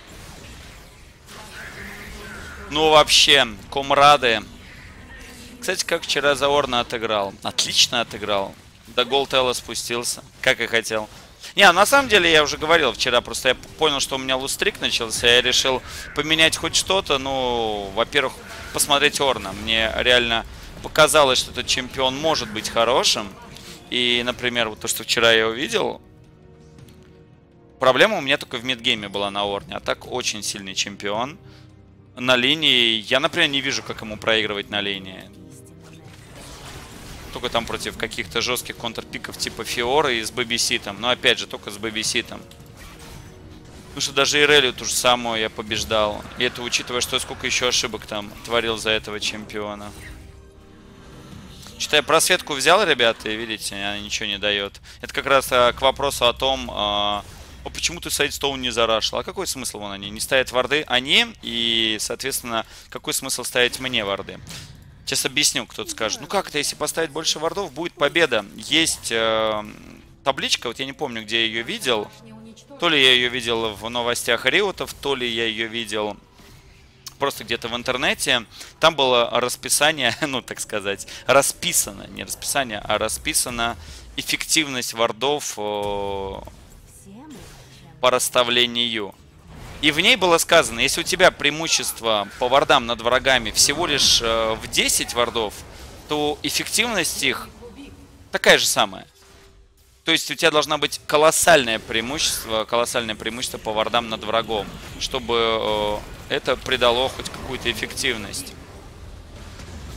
Ну, вообще, комрады. Кстати, как вчера за Орна отыграл. Отлично отыграл. До голтела спустился, как и хотел. Не, на самом деле, я уже говорил вчера, просто я понял, что у меня лустрик начался, я решил поменять хоть что-то. Ну, во-первых, посмотреть Орна. Мне реально показалось, что этот чемпион может быть хорошим. И, например, вот то, что вчера я увидел, проблема у меня только в мидгейме была на Орне. А так, очень сильный чемпион. На линии, я, например, не вижу, как ему проигрывать на линии. Только там против каких-то жестких контрпиков типа Фиоры и с бэбиситом. Но опять же, только с бэбиситом. Потому что даже Ирелию ту же самую я побеждал. И это учитывая, что сколько еще ошибок там творил за этого чемпиона. Что-то я просветку взял, ребята, и видите, она ничего не дает. Это как раз а, к вопросу о том, а, а почему ты Сайдстоун не зарашил. А какой смысл вон они? Не ставят варды они, и, соответственно, какой смысл ставить мне варды? Сейчас объясню, кто-то скажет. Ну как это, если поставить больше вардов, будет победа. Есть э, табличка, вот я не помню, где я ее видел. То ли я ее видел в новостях Риотов, то ли я ее видел просто где-то в интернете. Там было расписание, ну так сказать, расписано, не расписание, а расписана эффективность вардов э, по расставлению. И в ней было сказано, если у тебя преимущество по вардам над врагами всего лишь э, в десять вардов, то эффективность их такая же самая. То есть у тебя должна быть колоссальное преимущество, колоссальное преимущество по вардам над врагом, чтобы э, это придало хоть какую-то эффективность.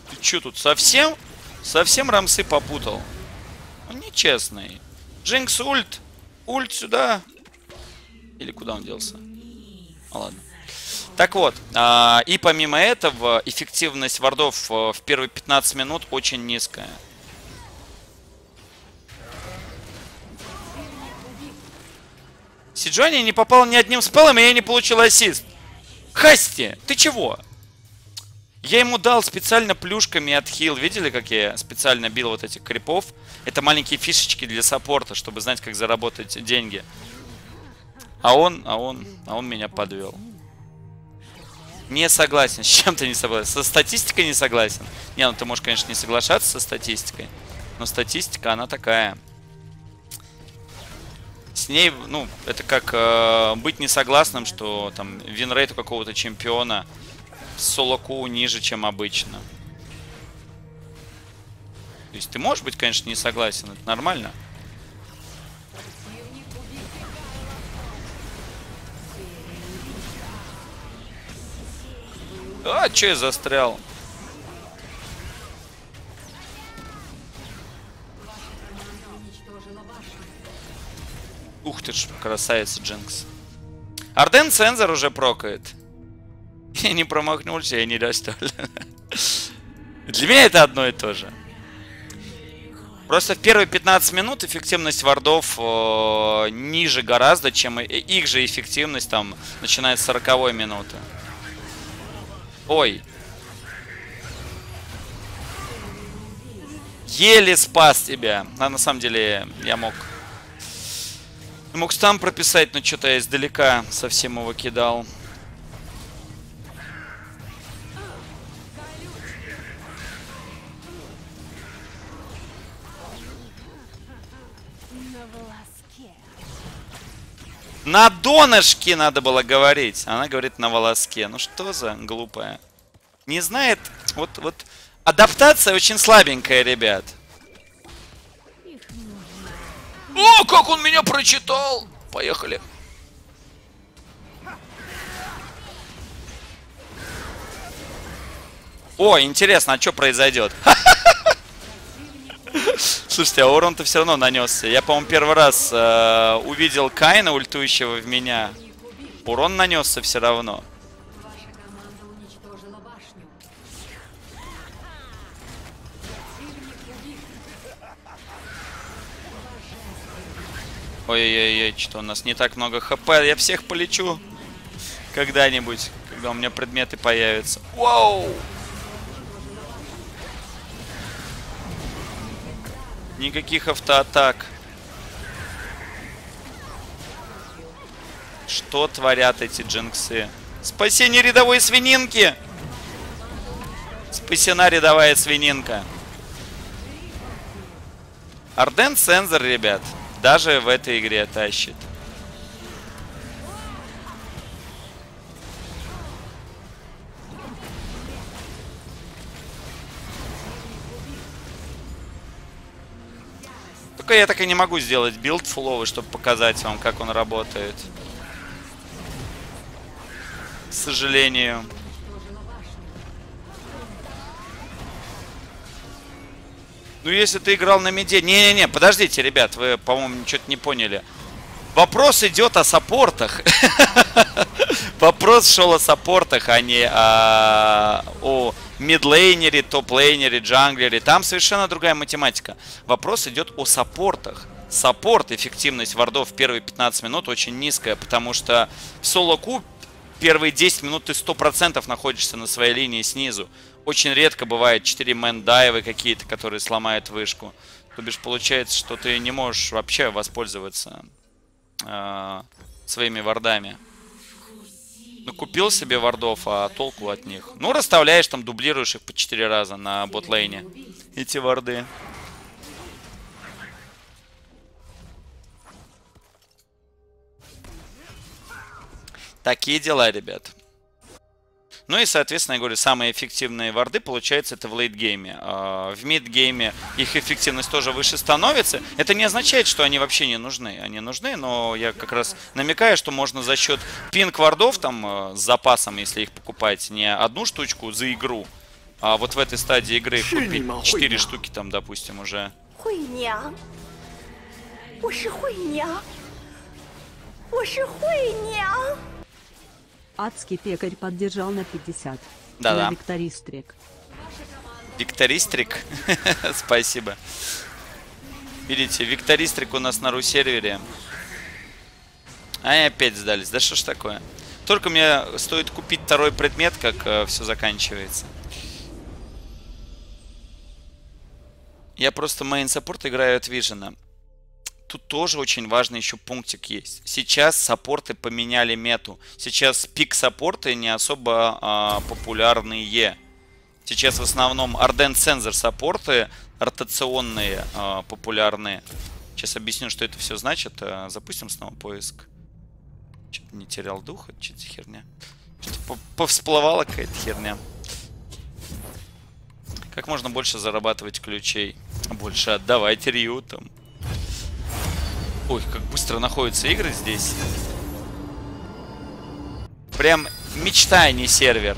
Ты чё тут, совсем? Совсем рамсы попутал? Он нечестный. Джинкс, ульт. Ульт сюда. Или куда он делся? А, ладно. Так вот, а, и помимо этого, эффективность вардов в первые пятнадцать минут очень низкая. Сиджуани не попал ни одним спеллом, и я не получил ассист. Хасти, ты чего? Я ему дал специально плюшками отхил. Видели, как я специально бил вот этих крипов? Это маленькие фишечки для саппорта, чтобы знать, как заработать деньги. А он, а он, а он меня подвел. Не согласен. С чем ты не согласен? Со статистикой не согласен? Не, ну ты можешь, конечно, не соглашаться со статистикой. Но статистика, она такая. С ней, ну, это как э, быть несогласным, что там винрейт у какого-то чемпиона соло-ку ниже, чем обычно. То есть ты можешь быть, конечно, не согласен, это нормально. А, че я застрял? Ух ты ж, красавица Джинкс. Арден Цензор уже прокает. Я не промахнулся, я не достал. Для меня это одно и то же. Просто в первые пятнадцать минут эффективность вардов э, ниже гораздо, чем их же эффективность там начиная с сороковой минуты. Ой. Еле спас тебя. А на самом деле я мог... Я мог стам прописать, но что-то я издалека совсем его кидал. На волоске. На донышке надо было говорить. Она говорит на волоске. Ну что за глупая. Не знает. Вот, вот. Адаптация очень слабенькая, ребят. О, как он меня прочитал! Поехали. О, интересно, а что произойдет? Слушайте, а урон-то все равно нанесся. Я, по-моему, первый раз э, увидел Кайна, ультующего в меня. Урон нанесся все равно. Ваша команда уничтожила башню. Ой-ой-ой, что у нас не так много хп. Я всех полечу когда-нибудь, когда у меня предметы появятся. Вау! Никаких автоатак. Что творят эти джинксы? Спасение рядовой свининки! Спасена рядовая свининка. Арден Цензор, ребят. Даже в этой игре тащит. Только я так и не могу сделать билд фуловый, чтобы показать вам, как он работает. К сожалению. Ну, если ты играл на миде... Не-не-не, подождите, ребят, вы, по-моему, что-то не поняли. Вопрос идет о саппортах. Вопрос шел о саппортах, а не о, о мидлейнере, топ-лейнере, джанглере. Там совершенно другая математика. Вопрос идет о саппортах. Саппорт, эффективность вардов в первые пятнадцать минут очень низкая, потому что в соло-ку первые десять минут ты сто процентов находишься на своей линии снизу. Очень редко бывает четыре мэн-дайвы какие-то, которые сломают вышку. То бишь получается, что ты не можешь вообще воспользоваться э, своими вардами. Ну, купил себе вардов, а толку от них? Ну, расставляешь там, дублируешь их по четыре раза на ботлейне. Эти варды. Такие дела, ребят. Ну и, соответственно, я говорю, самые эффективные варды, получается, это в лейтгейме. В мидгейме их эффективность тоже выше становится. Это не означает, что они вообще не нужны. Они нужны, но я как раз намекаю, что можно за счет пинг вардов, там, с запасом, если их покупать, не одну штучку за игру, А вот в этой стадии игры их купить четыре штуки там, допустим, уже. 惠娘，我是惠娘，我是惠娘。 Адский пекарь поддержал на пятьдесят. Да-да. На Виктористрик. Виктористрик. Спасибо. Видите, Виктористрик у нас на ру-сервере. А они опять сдались. Да что ж такое? Только мне стоит купить второй предмет, как э, все заканчивается. Я просто мейн-саппорт играю от Вижена. Тут тоже очень важный еще пунктик есть. Сейчас саппорты поменяли мету. Сейчас пик-саппорты не особо а, популярные. Сейчас в основном Ardent Sensor саппорты ротационные а, популярные. Сейчас объясню, что это все значит. А, запустим снова поиск. Что-то не терял духа, что-то херня. Что-то повсплывала какая-то херня. Как можно больше зарабатывать ключей? Больше отдавать риютам. Ой, как быстро находятся игры здесь. Прям мечта, а не сервер.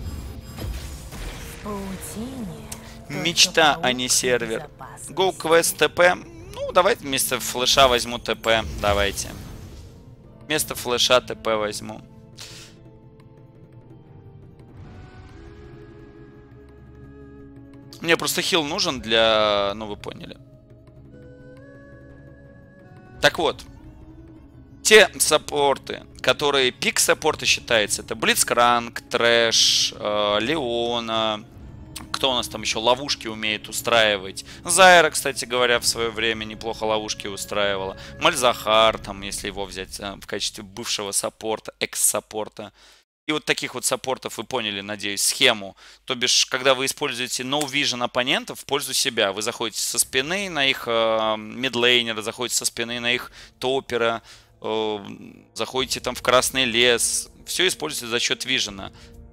Мечта, а не сервер. Go Quest ТП. Ну, давайте вместо флеша возьму ТП. Давайте. Вместо флеша ТП возьму. Мне просто хил нужен для... Ну, вы поняли. Так вот, те саппорты, которые пик саппорта считается, это Блицкранк, Трэш, э, Леона, кто у нас там еще ловушки умеет устраивать. Зайра, кстати говоря, в свое время неплохо ловушки устраивала. Мальзахар, там, если его взять э, в качестве бывшего саппорта, экс-саппорта. И вот таких вот саппортов вы поняли, надеюсь, схему. То бишь, когда вы используете no vision оппонентов в пользу себя, вы заходите со спины на их э, мидлейнера, заходите со спины на их топера, э, заходите там в красный лес. Все используется за счет вижена.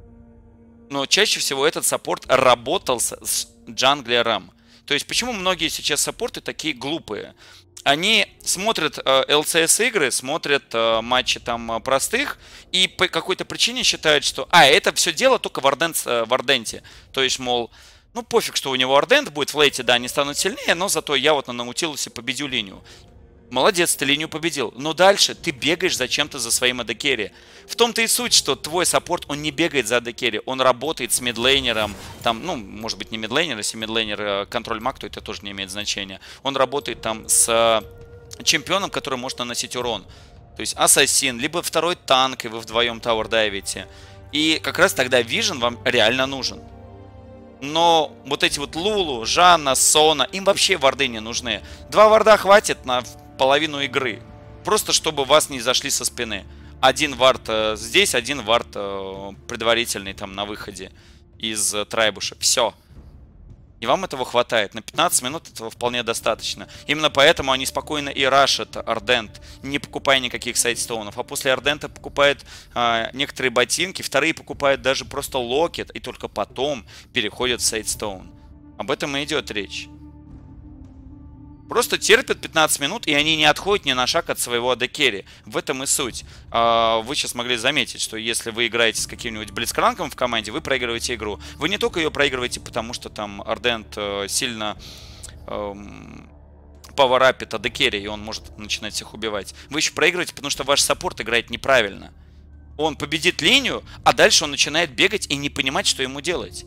Но чаще всего этот саппорт работал с, с джанглером. То есть, почему многие сейчас саппорты такие глупые? Они смотрят э, эл си эс игры, смотрят э, матчи там простых и по какой-то причине считают, что а, это все дело только в, Ардент, э, в Арденте. То есть, мол, ну пофиг, что у него Ардент будет в лейте, да, они станут сильнее, но зато я вот на Наутилусе победю линию. Молодец, ты линию победил. Но дальше ты бегаешь зачем-то за своим АД-керри. В том-то и суть, что твой саппорт, он не бегает за АД-керри. Он работает с мидлейнером. Там, ну, может быть, не мидлейнер. Если мидлейнер контроль-маг, то это тоже не имеет значения. Он работает там с чемпионом, который может наносить урон. То есть ассасин, либо второй танк, и вы вдвоем тауэр дайвите. И как раз тогда вижен вам реально нужен. Но вот эти вот Лулу, Жанна, Сона, им вообще варды не нужны. Два варда хватит на половину игры. Просто чтобы вас не зашли со спины. Один вард э, здесь, один вард э, предварительный там на выходе из э, трайбуша. Все. И вам этого хватает. На пятнадцать минут этого вполне достаточно. Именно поэтому они спокойно и рашат Ардент, не покупая никаких сайдстоунов. А после Ардента покупают э, некоторые ботинки, вторые покупают даже просто локет, и только потом переходят в сайдстоун. Об этом и идет речь. Просто терпят пятнадцать минут, и они не отходят ни на шаг от своего АД-керри. В этом и суть. Вы сейчас могли заметить, что если вы играете с каким-нибудь Блицкранком в команде, вы проигрываете игру. Вы не только ее проигрываете, потому что там Ардент сильно эм, пауэрапит АД-керри, и он может начинать всех убивать. Вы еще проигрываете, потому что ваш саппорт играет неправильно. Он победит линию, а дальше он начинает бегать и не понимать, что ему делать.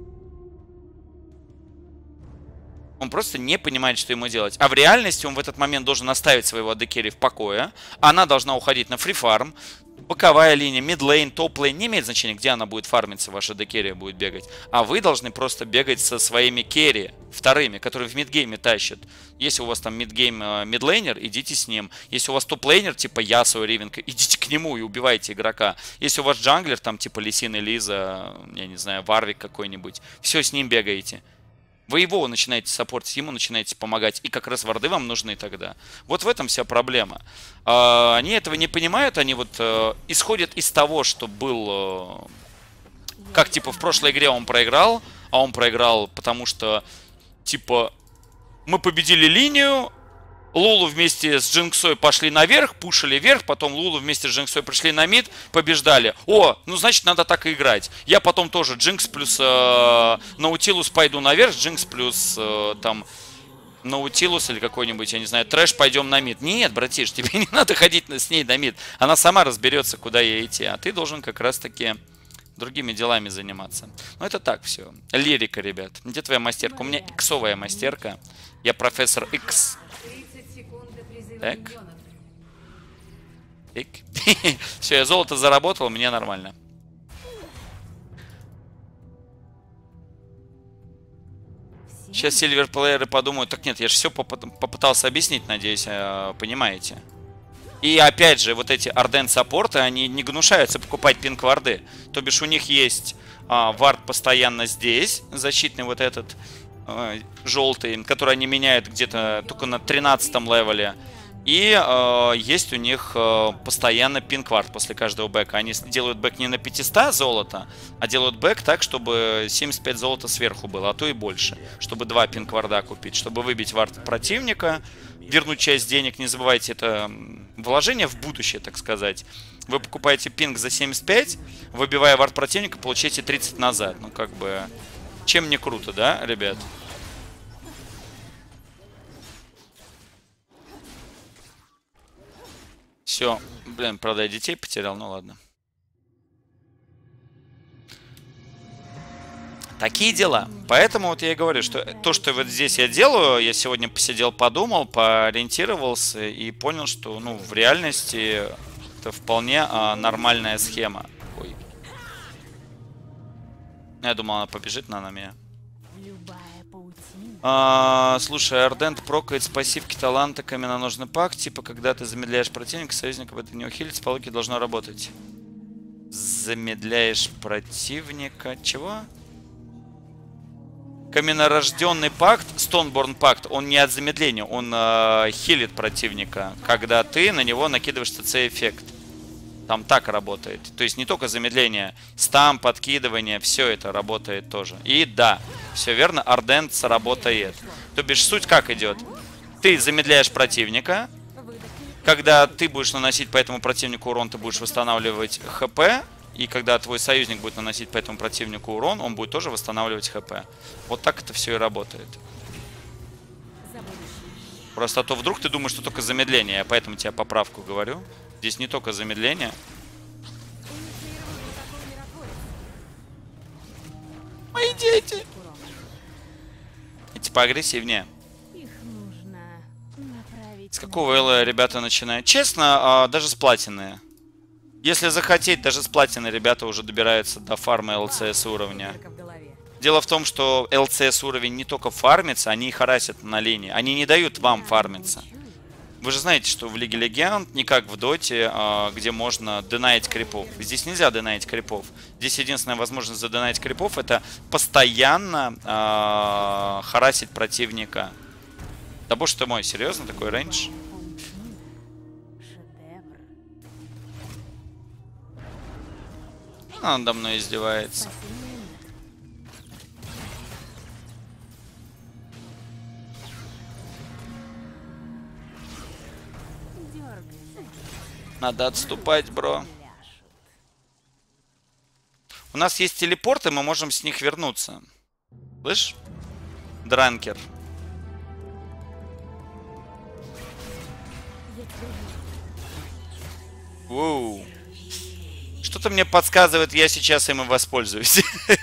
Он просто не понимает, что ему делать. А в реальности он в этот момент должен оставить своего АД-керри в покое. Она должна уходить на фрифарм. Боковая линия, мидлейн, топлейн. Не имеет значения, где она будет фармиться, ваша АД-керри будет бегать. А вы должны просто бегать со своими керри, вторыми, которые в мидгейме тащат. Если у вас там мидгейм мидлейнер, идите с ним. Если у вас топлейнер, типа Ясо, Ривенка, идите к нему и убивайте игрока. Если у вас джанглер, там типа Лисин, Лиза, я не знаю, Варвик какой-нибудь, все, с ним бегаете. Вы его начинаете саппортить, ему начинаете помогать. И как раз варды вам нужны тогда. Вот в этом вся проблема. А, они этого не понимают. Они вот а, исходят из того, что был... А, как типа в прошлой игре он проиграл. А он проиграл, потому что типа мы победили линию. Лулу вместе с Джинксой пошли наверх, пушили вверх, потом Лулу вместе с Джинксой пришли на мид, побеждали. О, ну значит надо так и играть. Я потом тоже Джинкс плюс э, Наутилус пойду наверх, Джинкс плюс э, там Наутилус или какой-нибудь, я не знаю, Трэш пойдем на мид. Нет, братиш, тебе не надо ходить с ней на мид. Она сама разберется, куда ей идти, а ты должен как раз таки другими делами заниматься. Ну это так все. Лирика, ребят. Где твоя мастерка? У меня иксовая мастерка. Я профессор Икс. Так. Все, я золото заработал, мне нормально. Сейчас сильверплееры подумают, так нет, я же все попытался объяснить, надеюсь, понимаете. И опять же, вот эти Арден саппорты, они не гнушаются покупать пинг-варды. То бишь у них есть а, вард постоянно здесь, защитный вот этот а, желтый, который они меняют где-то только на тринадцатом левеле. И э, есть у них э, постоянно пинг-вард после каждого бэка. Они делают бэк не на пятьсот золота, а делают бэк так, чтобы семьдесят пять золота сверху было, а то и больше. Чтобы два пинг-варда купить, чтобы выбить вард противника, вернуть часть денег. Не забывайте, это вложение в будущее, так сказать. Вы покупаете пинг за семьдесят пять, выбивая вард противника, получаете тридцать назад. Ну, как бы, чем не круто, да, ребят? Все, блин, правда, я детей потерял, ну ладно. Такие дела. Поэтому вот я и говорю, что то, что вот здесь я делаю, я сегодня посидел, подумал, поориентировался и понял, что, ну, в реальности это вполне а, нормальная схема. Ой. Я думал, она побежит на меня. А, слушай, Ардент прокает с пассивки таланта каменно нужный пак. Типа, когда ты замедляешь противника, союзников это не ухилить, с палки должно работать. Замедляешь противника. Чего? Каменнорожденный пакт, Стоунборн пакт, он не от замедления, он э, хилит противника, когда ты на него накидываешь ТЦ-эффект. Там так работает. То есть не только замедление, стам, подкидывание, все это работает тоже. И да, все верно, Ардент сработает. То бишь суть как идет? Ты замедляешь противника, когда ты будешь наносить по этому противнику урон, ты будешь восстанавливать ХП. И когда твой союзник будет наносить по этому противнику урон, он будет тоже восстанавливать ХП. Вот так это все и работает. Просто а то вдруг ты думаешь, что только замедление. Я поэтому тебе поправку говорю. Здесь не только замедление. Мои дети! Эти поагрессивнее. С какого элла ребята начинают? Честно, даже с платины. Если захотеть, даже с платины ребята уже добираются до фарма ЛЦС уровня. Дело в том, что ЛЦС уровень не только фармится, они и харасят на линии. Они не дают вам фармиться. Вы же знаете, что в Лиге Легенд, не как в Доте, где можно денаить крипов. Здесь нельзя денаить крипов. Здесь единственная возможность заденаить крипов — это постоянно э, харасить противника. Да боже ты мой, серьезно, такой рейндж? Она надо мной издевается. Надо отступать, бро. У нас есть телепорты, мы можем с них вернуться. Слышь? Дранкер. Воу. Что-то мне подсказывает, я сейчас им и воспользуюсь.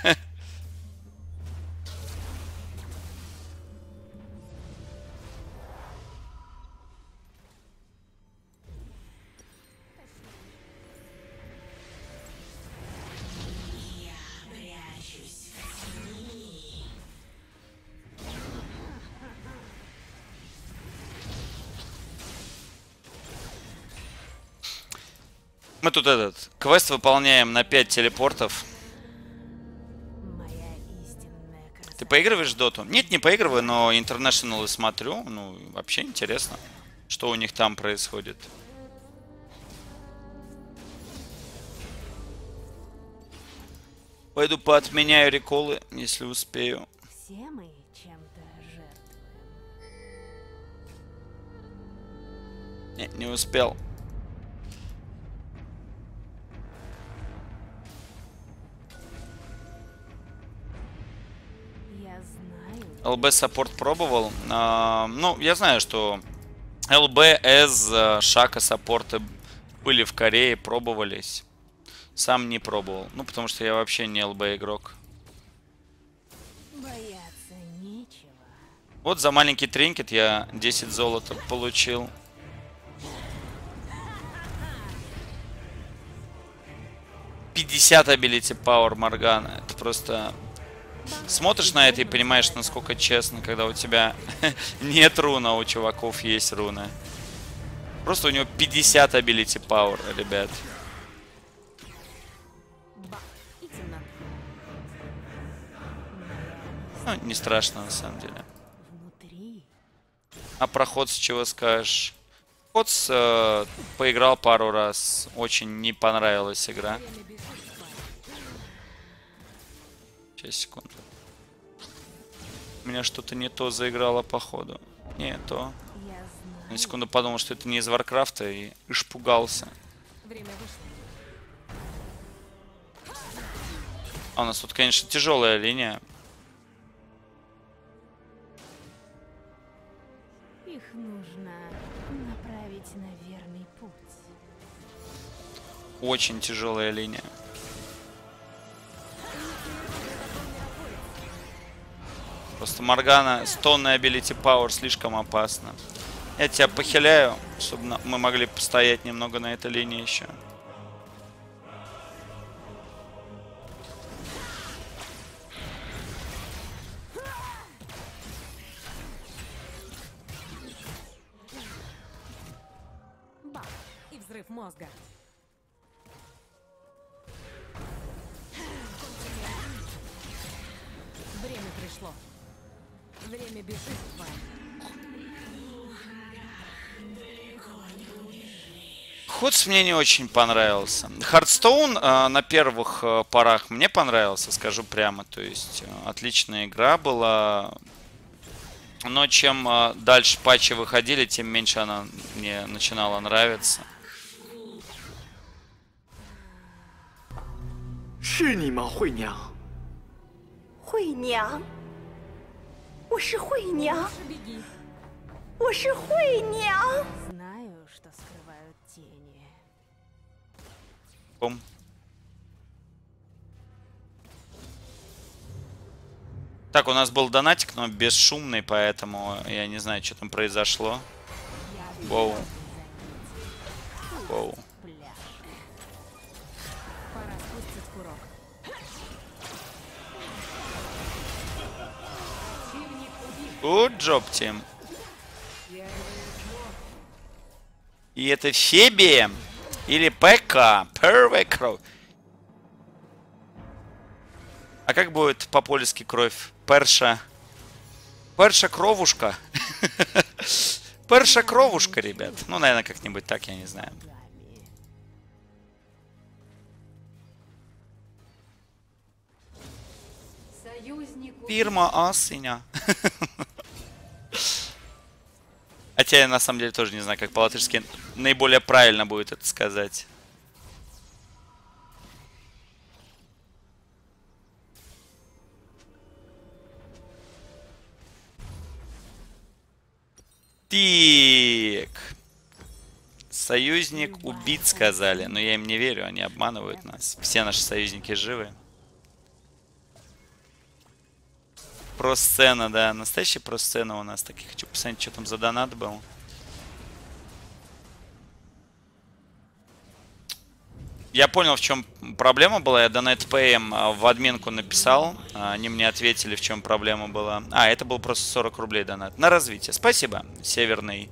Мы тут этот квест выполняем на пять телепортов. Ты поигрываешь в доту? Нет, не поигрываю, но интернешнл смотрю. Ну, вообще интересно, что у них там происходит. Пойду поотменяю реколы, если успею. Все мы чем-то жертвуем. Не, не успел. Я знаю. ЛБ саппорт пробовал. А, ну, я знаю, что ЛБ, Эз, Шака саппорты были в Корее, пробовались. Сам не пробовал. Ну, потому что я вообще не ЛБ игрок. Бояться нечего. Вот за маленький тринкет я десять золота получил. пятьдесят ability power Моргана. Это просто... Смотришь на это и понимаешь, насколько честно, когда у тебя нет руна, а у чуваков есть руна. Просто у него пятьдесят ability power, ребят. Ну, не страшно, на самом деле. Внутри. А про Ходс чего скажешь? Ходс э, поиграл пару раз. Очень не понравилась игра. Сейчас, секунду. У меня что-то не то заиграло, походу. Не то. Я На знаю. секунду подумал, что это не из Варкрафта, и испугался. Время вышло. А у нас тут, конечно, тяжелая линия. Их нужно направить на верный путь. Очень тяжелая линия. Просто Моргана с тонной ability power слишком опасно. Я тебя похиляю, чтобы на- мы могли постоять немного на этой линии еще. Бах! И взрыв мозга. Время пришло. Время бежит, тварь. Ходс мне не очень понравился. Хардстоун э, на первых э, порах мне понравился, скажу прямо. То есть э, отличная игра была. Но чем э, дальше патчи выходили, тем меньше она мне начинала нравиться. 是你吗，惠娘？ 惠娘，我是惠娘， Беги. 我是惠娘。 Знаю, что скрывают тени. Бум. Так, у нас был донатик, но бесшумный, поэтому я не знаю, что там произошло. Воу. Воу. Пляж. Пора спустить курок. Good job, Team. И это Феби или ПК. Первая кровь. А как будет по-польски кровь? Перша. Перша кровушка. Перша кровушка, ребят. Ну, наверное, как-нибудь так, я не знаю. Союзник убит. Фирма Асыня. Хотя я на самом деле тоже не знаю, как по-латышски наиболее правильно будет это сказать. Так. Союзник убит, сказали. Но я им не верю, они обманывают нас. Все наши союзники живы. Про-сцена, да. Настоящая про-сцена у нас. Так, я хочу посмотреть, что там за донат был. Я понял, в чем проблема была. Я DonatPay в админку написал. Они мне ответили, в чем проблема была. А, это был просто сорок рублей донат. На развитие. Спасибо, Северный.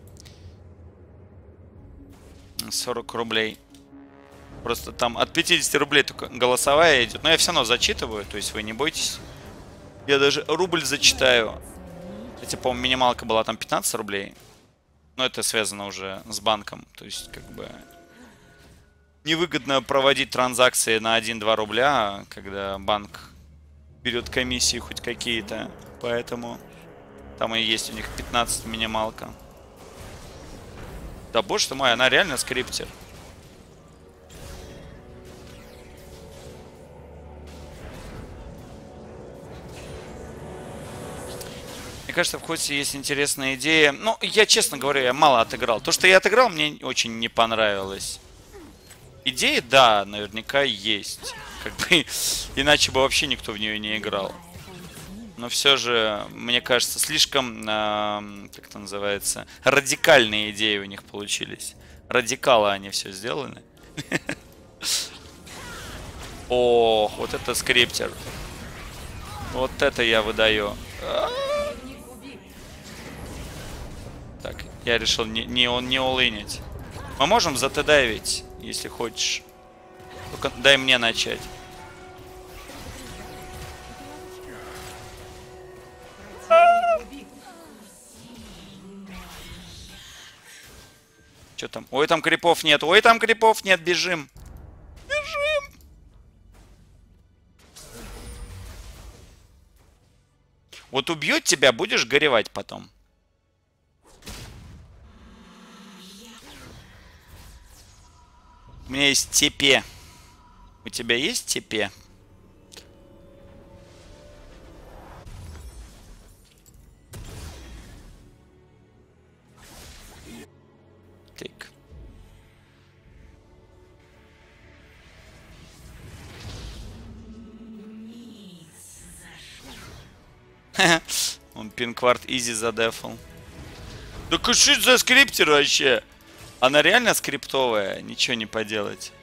сорок рублей. Просто там от пятидесяти рублей только голосовая идет. Но я все равно зачитываю, то есть вы не бойтесь. Я даже рубль зачитаю. Хотя, по-моему, минималка была там пятнадцать рублей. Но это связано уже с банком. То есть, как бы... Невыгодно проводить транзакции на один-два рубля, когда банк берет комиссии хоть какие-то. Поэтому там и есть у них пятнадцать минималка. Да боже ты мой, она реально скриптер. Мне кажется, в Хосе есть интересная идея. Ну, я, честно говоря, я мало отыграл. То, что я отыграл, мне очень не понравилось. Идея, да, наверняка есть. Как бы, иначе бы вообще никто в нее не играл. Но все же, мне кажется, слишком, э, как это называется, радикальные идеи у них получились. Радикалы они все сделали. Ох, вот это скриптер. Вот это я выдаю. Так, я решил не, не, не улынить. Мы можем затедавить, если хочешь. Только дай мне начать. Что там? Ой, там крипов нет. Ой, там крипов нет. Бежим. Бежим. Вот убьет тебя, будешь горевать потом. У меня есть тепе. У тебя есть тепе? Так. Он пинквард изи задефал. Да что это за скриптер вообще? Она реально скриптовая, ничего не поделать.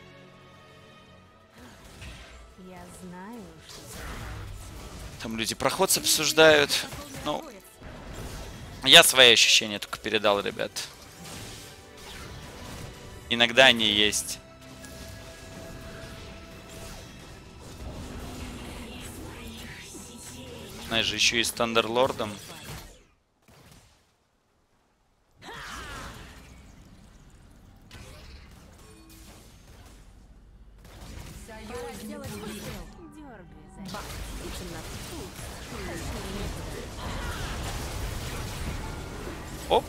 Я знаю, что... Там люди проход обсуждают. Ну, я свои ощущения только передал, ребят. Иногда они есть. Знаешь же, еще и с Тандерлордом. Оп.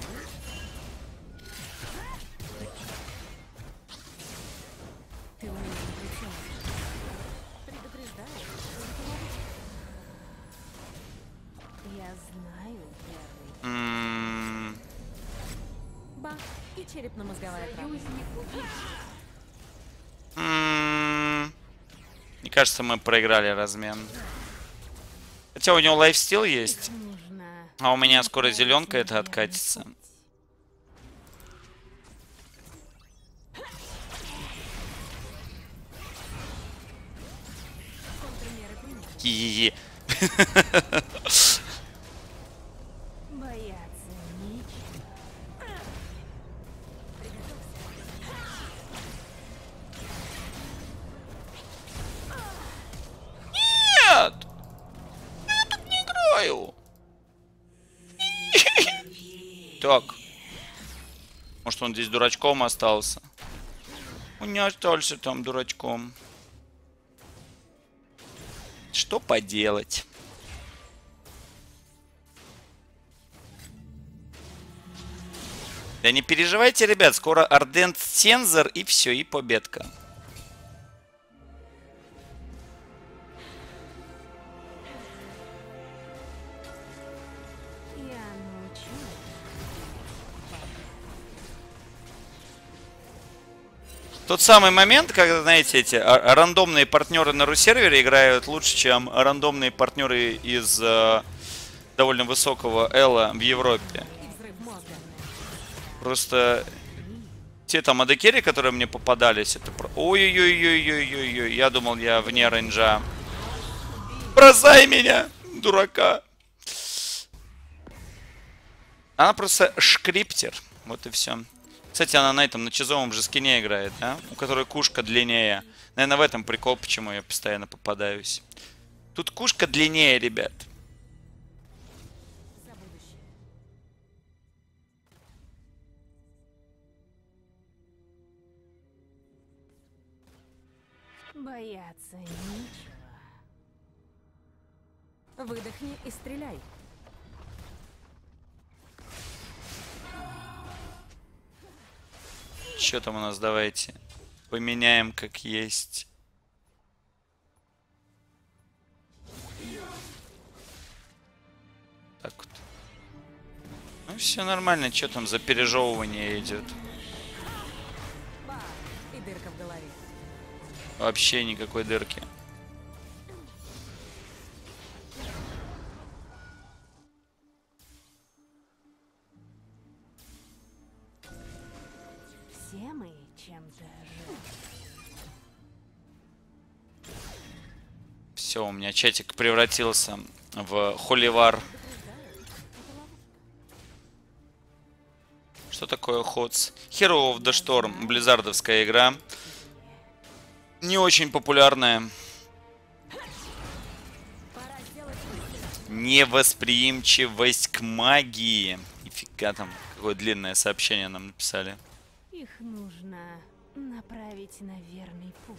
Я знаю, первый. М-м-м. Бах! И черепно-мозговая травма. М-м-м. Мне кажется, мы проиграли размен. Хотя у него лайфстил есть. Нужно... А у меня скоро зеленка это откатится. Хи-хи-хи. Бояться нечего. Нет! Я тут не играю. Так. Может, он здесь дурачком остался? Он не остался там дурачком. Что поделать? Да не переживайте, ребят, скоро Ардент Тензор и все, и победка. Я научу. Тот самый момент, когда, знаете, эти а, рандомные партнеры на ру-сервере играют лучше, чем рандомные партнеры из э, довольно высокого эла в Европе. Просто те там адекери, которые мне попадались, это про... Ой-ой-ой-ой-ой-ой-ой, я думал, я вне рейнджа. Бросай меня, дурака. Она просто шкриптер, вот и все. Кстати, она на этом, на чизовом же скине играет, да? У которой кушка длиннее. Наверное, в этом прикол, почему я постоянно попадаюсь. Тут кушка длиннее, ребят. Бояться нечего. Выдохни и стреляй. Что там у нас? Давайте поменяем как есть. Так вот. Ну все нормально. Что там за пережевывание идет? И дырка в голове. Вообще никакой дырки. Все мы чем-то Все, у меня чатик превратился в холивар. Что такое ходс? Hero of the Storm, близзардовская игра. Не очень популярная. Невосприимчивость к магии. Нифига там, какое длинное сообщение нам написали. Их нужно направить на верный путь.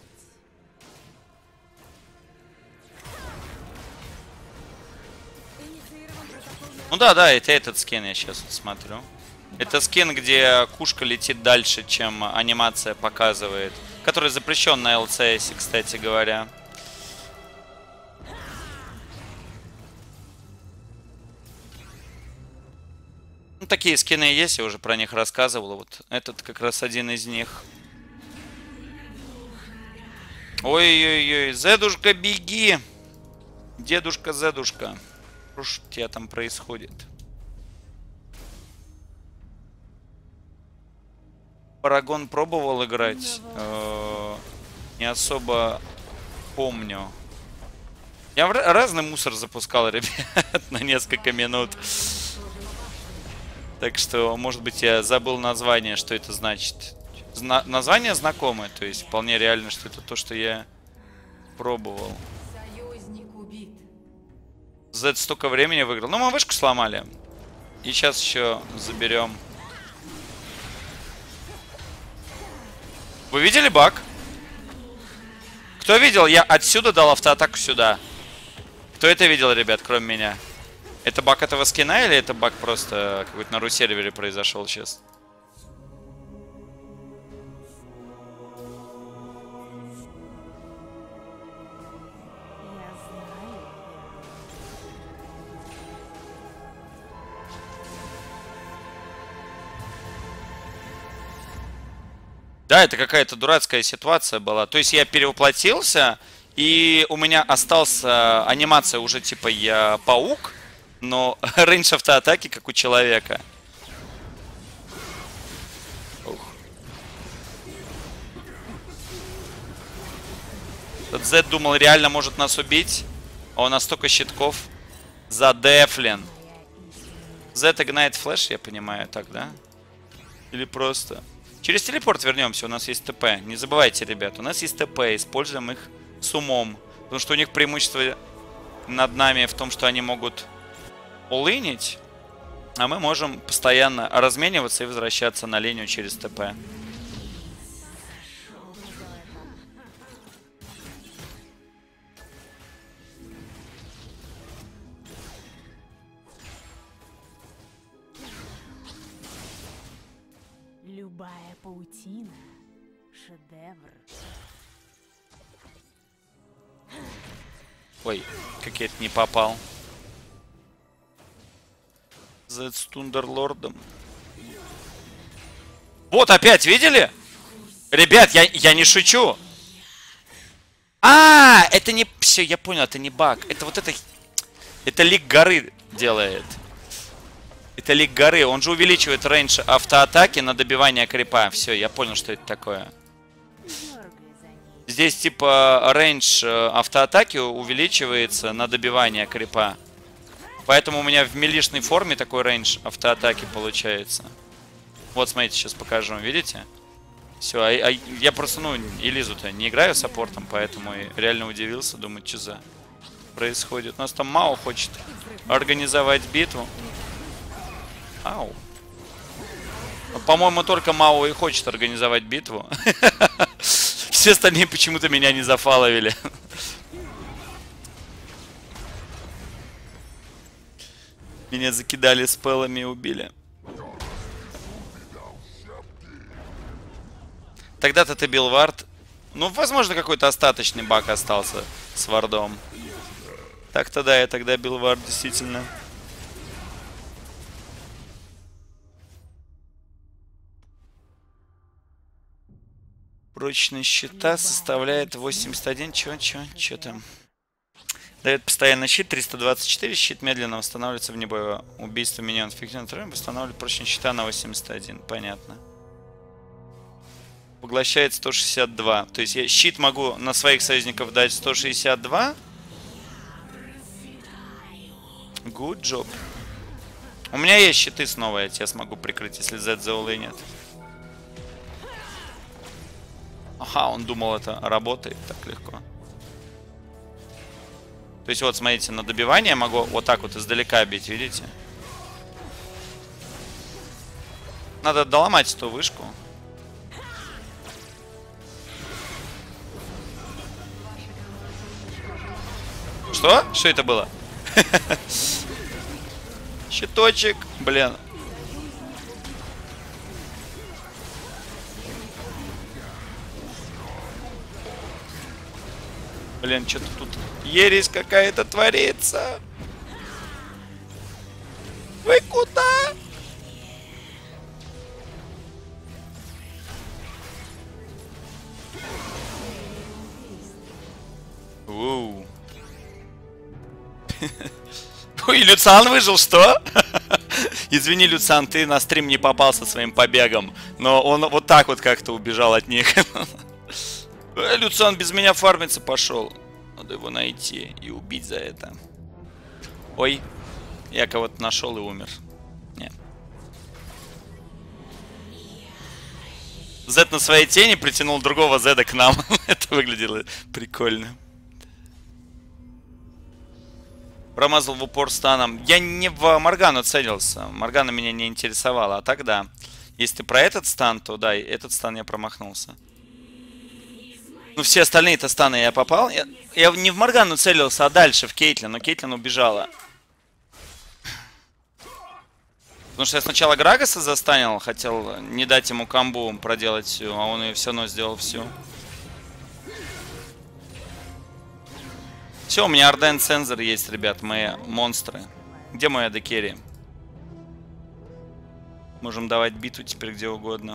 Ну да, да, это этот скин я сейчас вот смотрю. Это скин, где кушка летит дальше, чем анимация показывает. Который запрещен на эл си эс, кстати говоря. Ну, такие скины есть, я уже про них рассказывал. Вот этот как раз один из них. Ой-ой-ой, Зедушка, беги! Дедушка, Зедушка. Что ж у тебя там происходит? Парагон пробовал играть? Э-э- не особо помню. Я в разный мусор запускал, ребят, на несколько минут. Так что, может быть, я забыл название, что это значит. Зна- название знакомое, то есть вполне реально, что это то, что я пробовал. Z столько времени выиграл. Ну, мы вышку сломали. И сейчас еще заберем. Вы видели баг? Кто видел? Я отсюда дал автоатаку сюда. Кто это видел, ребят, кроме меня? Это баг этого скина или это баг просто какой-то на ру-сервере произошел сейчас? Да, это какая-то дурацкая ситуация была. То есть я перевоплотился, и у меня осталась анимация уже типа я паук, но рейндж автоатаки как у человека. Ух. Этот Z думал, реально может нас убить, а у нас столько щитков. Задефлен. Z игнает флэш, я понимаю, так, да? Или просто... Через телепорт вернемся, у нас есть ТП. Не забывайте, ребят, у нас есть ТП, используем их с умом. Потому что у них преимущество над нами в том, что они могут улынить, а мы можем постоянно размениваться и возвращаться на линию через ТП. Любая паутина — шедевр. Ой, как я это не попал. Z с Тундерлордом. Вот опять, видели? Ребят, я, я не шучу. А, это не... Все, я понял, это не баг. Это вот это... Это лик горы делает. Это лик горы. Он же увеличивает рейндж автоатаки на добивание крипа. Все, я понял, что это такое. Здесь типа рейндж автоатаки увеличивается на добивание крипа. Поэтому у меня в милишной форме такой рейндж автоатаки получается. Вот, смотрите, сейчас покажу. Видите? Все, а, а я просто, ну, Элизу-то не играю саппортом, поэтому и реально удивился. Думаю, что за происходит. У нас там Мао хочет организовать битву. Ау. По-моему, только Мао и хочет организовать битву. Все остальные почему-то меня не зафаловили. Меня закидали спеллами и убили. Тогда-то ты бил вард. Ну, возможно, какой-то остаточный баг остался с вардом. Так-то да, я тогда бил вард, действительно. Прочность щита составляет восемьдесят один. Чё, чё, чё там? Дает постоянный щит, триста двадцать четыре. Щит медленно восстанавливается вне боя. Убийство миньонов эффективно восстанавливает прочность щита на восемьдесят один. Понятно. Поглощает сто шестьдесят два. То есть я щит могу на своих союзников дать сто шестьдесят два. Good job. У меня есть щиты снова, я тебя смогу прикрыть, если Z the нет. Ага, он думал, это работает так легко. То есть вот, смотрите, на добивание могу вот так вот издалека бить, видите? Надо доломать эту вышку. Что? Что это было? Щиточек, блин. Блин, что-то тут ересь какая-то творится. Вы куда? Воу. Ой, Люциан выжил, что? Извини, Люциан, ты на стрим не попал со своим побегом. Но он вот так вот как-то убежал от них. Люциан без меня фармиться пошел. Надо его найти и убить за это. Ой, я кого-то нашел и умер. Не. Зед на своей тени притянул другого Зеда к нам. Это выглядело прикольно. Промазал в упор станом. Я не в Моргану целился. Моргана меня не интересовала. А тогда, если про этот стан, то да, этот стан я промахнулся. Ну, все остальные-то станы я попал. Я, я не в Моргану целился, а дальше, в Кейтлин. Но Кейтлин убежала. Потому что я сначала Грагаса застанил. Хотел не дать ему камбу проделать всю. А он ее все равно сделал всю. Все, у меня Орден Цензор есть, ребят. Мои монстры. Где мой Адекерри? Можем давать биту теперь где угодно.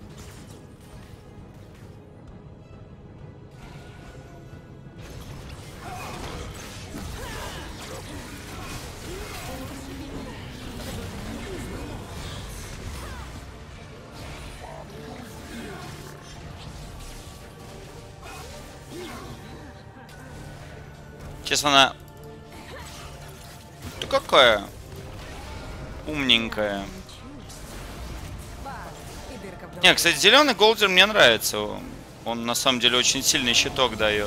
Сейчас она... Ты какая? Умненькая. Не, кстати, зеленый голдер мне нравится. Он на самом деле очень сильный щиток дает.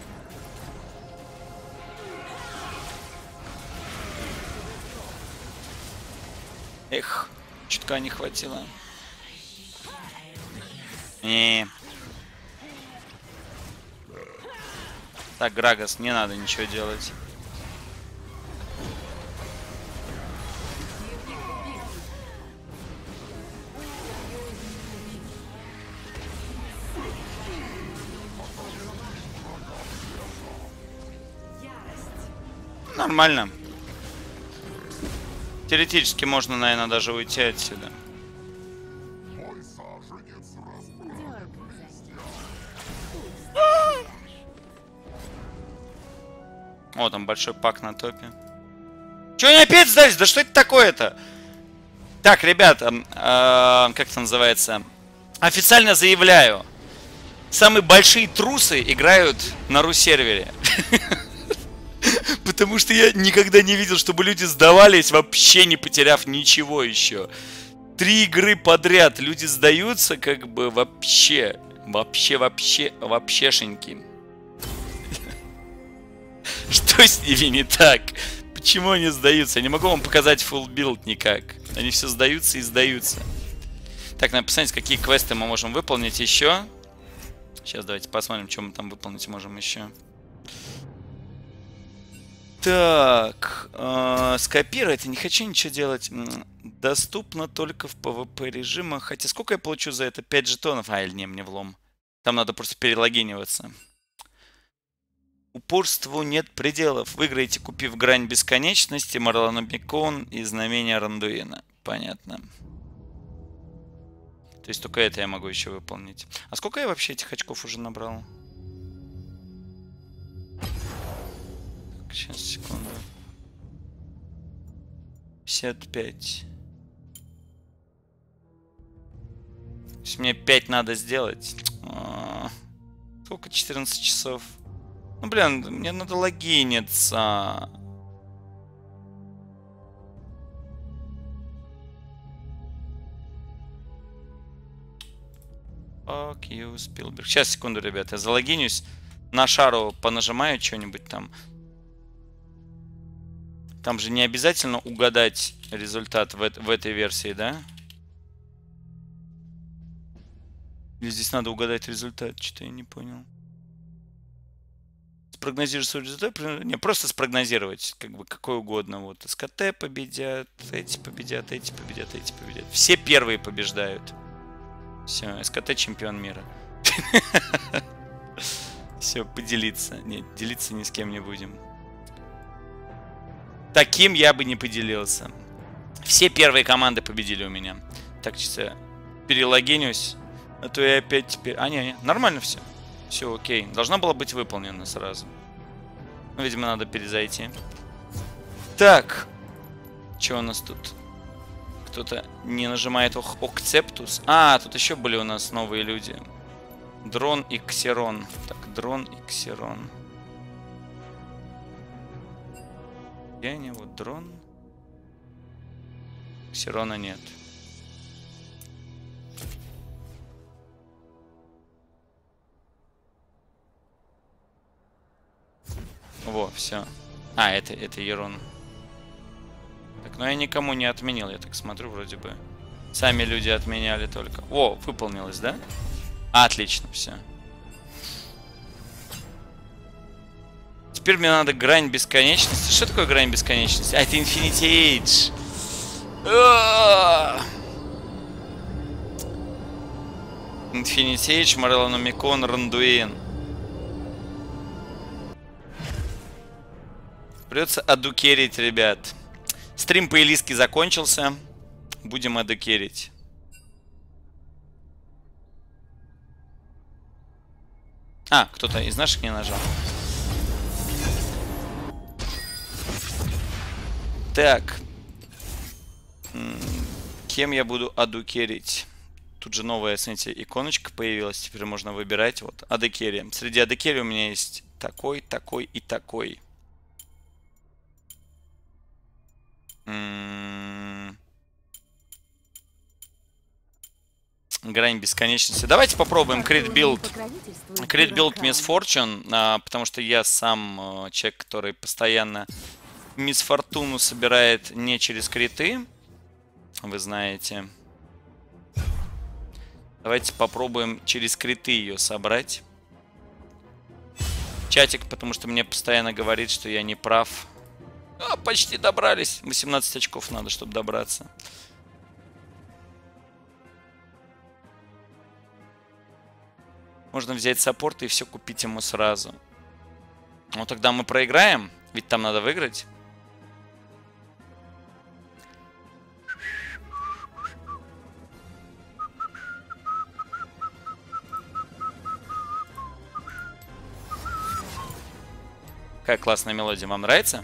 Эх, чутка не хватило. Не. Так, Грагас, не надо ничего делать. Нормально. Теоретически можно, наверное, даже уйти отсюда. О, там большой пак на топе. Чё они опять сдались? Да что это такое-то? Так, ребята, э, как это называется? Официально заявляю. Самые большие трусы играют на ру-сервере. Потому что я никогда не видел, чтобы люди сдавались, вообще не потеряв ничего еще. Три игры подряд люди сдаются, как бы вообще. Вообще, вообще, вообщешеньки. Что с ними не так? Почему они сдаются? Я не могу вам показать full build никак. Они все сдаются и сдаются. Так, надо посмотреть, какие квесты мы можем выполнить еще. Сейчас давайте посмотрим, что мы там выполнить можем еще. Так, э, скопировать. Я не хочу ничего делать. Доступно только в пэ вэ пэ режимах. Хотя сколько я получу за это? пять жетонов. А, или не, мне влом. Там надо просто перелогиниваться. Упорству нет пределов. Выиграете, купив грань бесконечности, Марланомикон и знамение Рандуина. Понятно. То есть только это я могу еще выполнить. А сколько я вообще этих очков уже набрал? Так, сейчас, секунду. пятьдесят пять. То есть мне пять надо сделать. А, сколько? четырнадцать часов. Ну, блин, мне надо логиниться. Fuck you, Spielberg. Сейчас, секунду, ребята, я залогинюсь. На шару понажимаю что-нибудь там. Там же не обязательно угадать результат в, в этой версии, да? Или здесь надо угадать результат? Что-то я не понял. Спрогнозировать свой результат? Не, просто спрогнозировать, как бы, какой угодно. Вот, СКТ победят, эти победят, эти победят, эти победят. Все первые побеждают. Все, СКТ чемпион мира. Все, поделиться. Нет, делиться ни с кем не будем. Таким я бы не поделился. Все первые команды победили у меня. Так, сейчас я перелогинюсь. А то я опять теперь... А, не, не, нормально все. Все, окей. Должно было быть выполнено сразу. Ну, видимо, надо перезайти. Так. Что у нас тут? Кто-то не нажимает Occeptus. А, тут еще были у нас новые люди. Дрон и Ксерон. Так, Дрон и Ксерон. Где они? Вот Дрон. Ксерона нет. Во, все. А, это, это Ерон. Так, но я никому не отменил, я так смотрю, вроде бы. Сами люди отменяли только. О, выполнилось, да? Отлично, все. Теперь мне надо грань бесконечности. Что такое грань бесконечности? А, это Infinity Age. Infinity Age, Марланомикон, Рандуин. Придется адукерить, ребят. Стрим по Элиске закончился. Будем адукерить. А, кто-то из наших не нажал. Так. Кем я буду адукерить? Тут же новая, смотрите, иконочка появилась. Теперь можно выбирать. Вот, адукерия. Среди адукерии у меня есть такой, такой и такой. М-м-м. Грань бесконечности. Давайте попробуем Crit Build. Crit Build Miss Fortune, а, потому что я сам а, человек, который постоянно Мисс Фортуну собирает не через криты. Вы знаете. Давайте попробуем через криты ее собрать. Чатик, потому что мне постоянно говорит, что я не прав. А, почти добрались. восемнадцать очков надо, чтобы добраться. Можно взять саппорт и все купить ему сразу. Ну тогда мы проиграем. Ведь там надо выиграть. Какая классная мелодия. Вам нравится?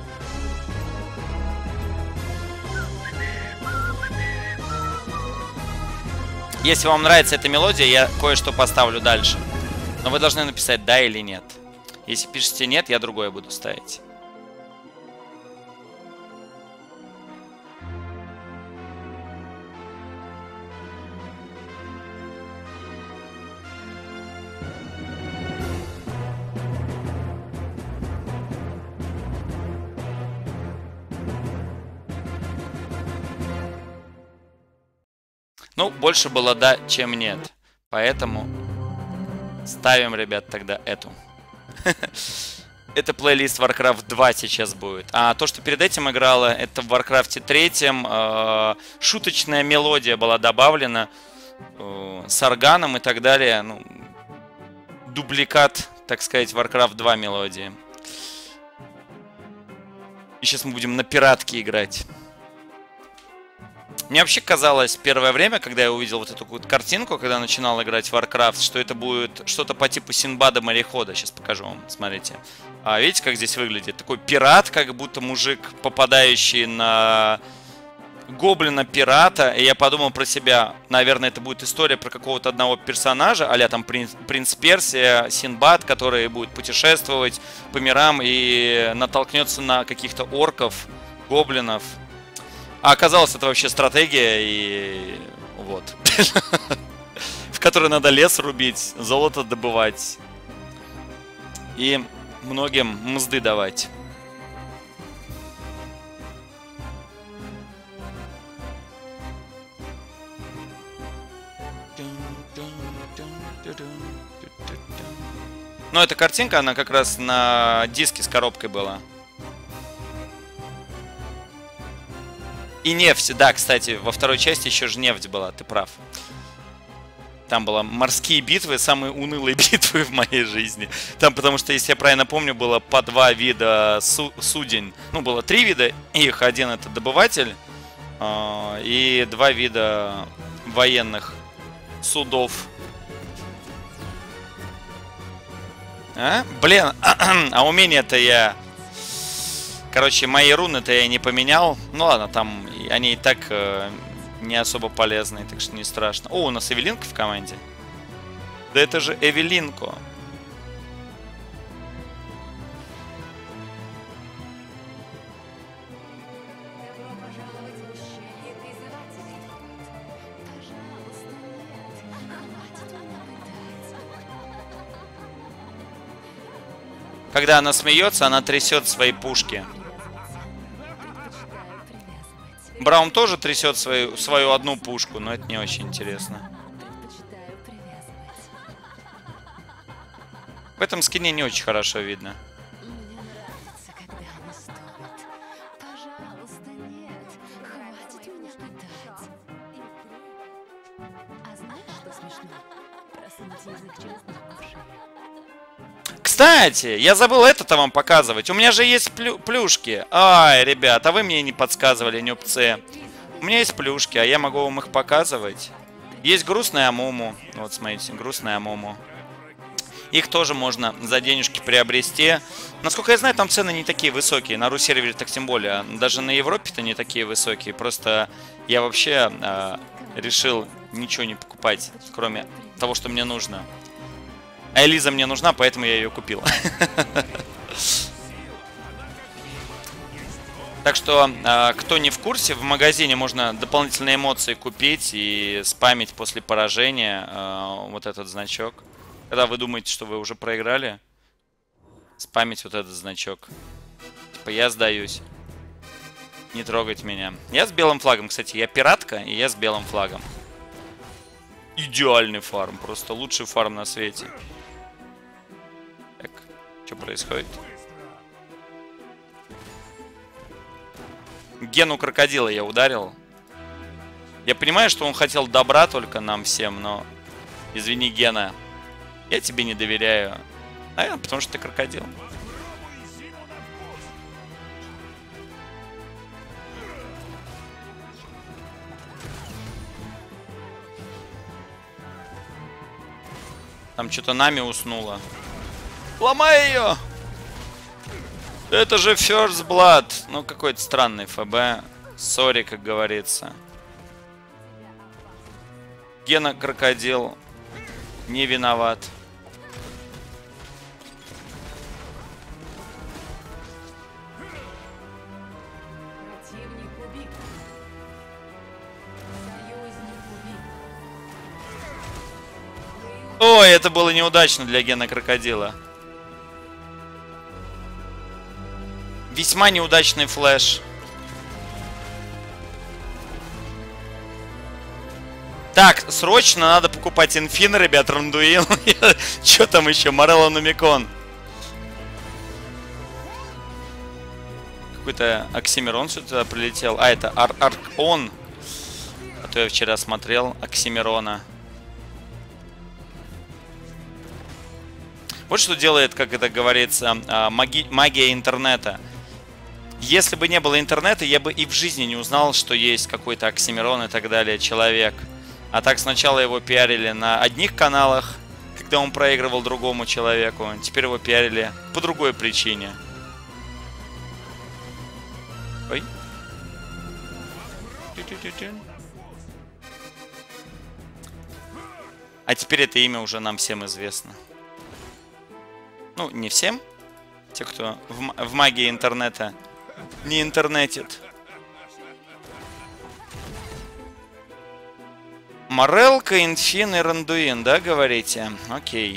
Если вам нравится эта мелодия, я кое-что поставлю дальше. Но вы должны написать да или нет. Если пишете нет, я другое буду ставить. Ну, больше было да, чем нет. Поэтому ставим, ребят, тогда эту. Это плейлист Warcraft два сейчас будет. А то, что перед этим играла, это в Warcraft три. Э, шуточная мелодия была добавлена э, с органом и так далее. Ну, дубликат, так сказать, Warcraft два мелодии. И сейчас мы будем на пиратке играть. Мне вообще казалось первое время, когда я увидел вот эту вот картинку, когда начинал играть в Warcraft, что это будет что-то по типу Синбада морехода. Сейчас покажу вам, смотрите. А, видите, как здесь выглядит? Такой пират, как будто мужик, попадающий на гоблина-пирата. И я подумал про себя, наверное, это будет история про какого-то одного персонажа, а-ля там принц, принц Персия, Синбад, который будет путешествовать по мирам и натолкнется на каких-то орков, гоблинов. А оказалось, это вообще стратегия, и вот. В которой надо лес рубить, золото добывать. И многим мзды давать. Но эта картинка, она как раз на диске с коробкой была. И нефть, да, кстати, во второй части еще же нефть была, ты прав. Там было морские битвы, самые унылые битвы в моей жизни. Там, потому что, если я правильно помню, было по два вида су суден. Ну, было три вида, их один это добыватель, э и два вида военных судов. А? Блин, а умение-то я... Короче, мои руны-то я не поменял. Ну ладно, там они и так э, не особо полезные, так что не страшно. О, у нас Эвелинка в команде. Да это же Эвелинко. Когда она смеется, она трясет свои пушки. Браун тоже трясет свою, свою одну пушку, но это не очень интересно. В этом скине не очень хорошо видно. Кстати, я забыл это-то вам показывать. У меня же есть плю плюшки. Ай, ребят, а вы мне не подсказывали, нюбцы. У меня есть плюшки, а я могу вам их показывать. Есть грустная Амуму. Вот, смотрите, грустная Амуму. Их тоже можно за денежки приобрести. Насколько я знаю, там цены не такие высокие. На ру-сервере так тем более. Даже на Европе-то не такие высокие. Просто я вообще э, решил ничего не покупать, кроме того, что мне нужно. А Элиза мне нужна, поэтому я ее купил. Так что, кто не в курсе, в магазине можно дополнительные эмоции купить и спамить после поражения вот этот значок. Когда вы думаете, что вы уже проиграли, спамить вот этот значок. Типа, я сдаюсь. Не трогать меня. Я с белым флагом, кстати. Я пиратка, и я с белым флагом. Идеальный фарм. Просто лучший фарм на свете. Так, что происходит? Гену крокодила я ударил. Я понимаю, что он хотел добра только нам всем, но... Извини, Гена. Я тебе не доверяю. Наверное, потому что ты крокодил. Там что-то Нами уснула. Ломай ее! Это же First Blood. Ну, какой-то странный ФБ. Сори, как говорится. Гена крокодил не виноват. Ой, это было неудачно для Гена крокодила. Весьма неудачный флэш. Так, срочно надо покупать инфин, ребят, Рандуин. Что там еще? Морелла Нумикон. Какой-то Оксимирон сюда прилетел. А, это Ар Аркон. А то я вчера смотрел Оксимирона. Вот что делает, как это говорится, маги магия интернета. Если бы не было интернета, я бы и в жизни не узнал, что есть какой-то Оксимирон и так далее, человек. А так сначала его пиарили на одних каналах, когда он проигрывал другому человеку. Теперь его пиарили по другой причине. Ой. А теперь это имя уже нам всем известно. Ну, не всем. Те, кто в, в магии интернета не интернетит. Морелка, Инфин и Рандуин, да, говорите? Окей.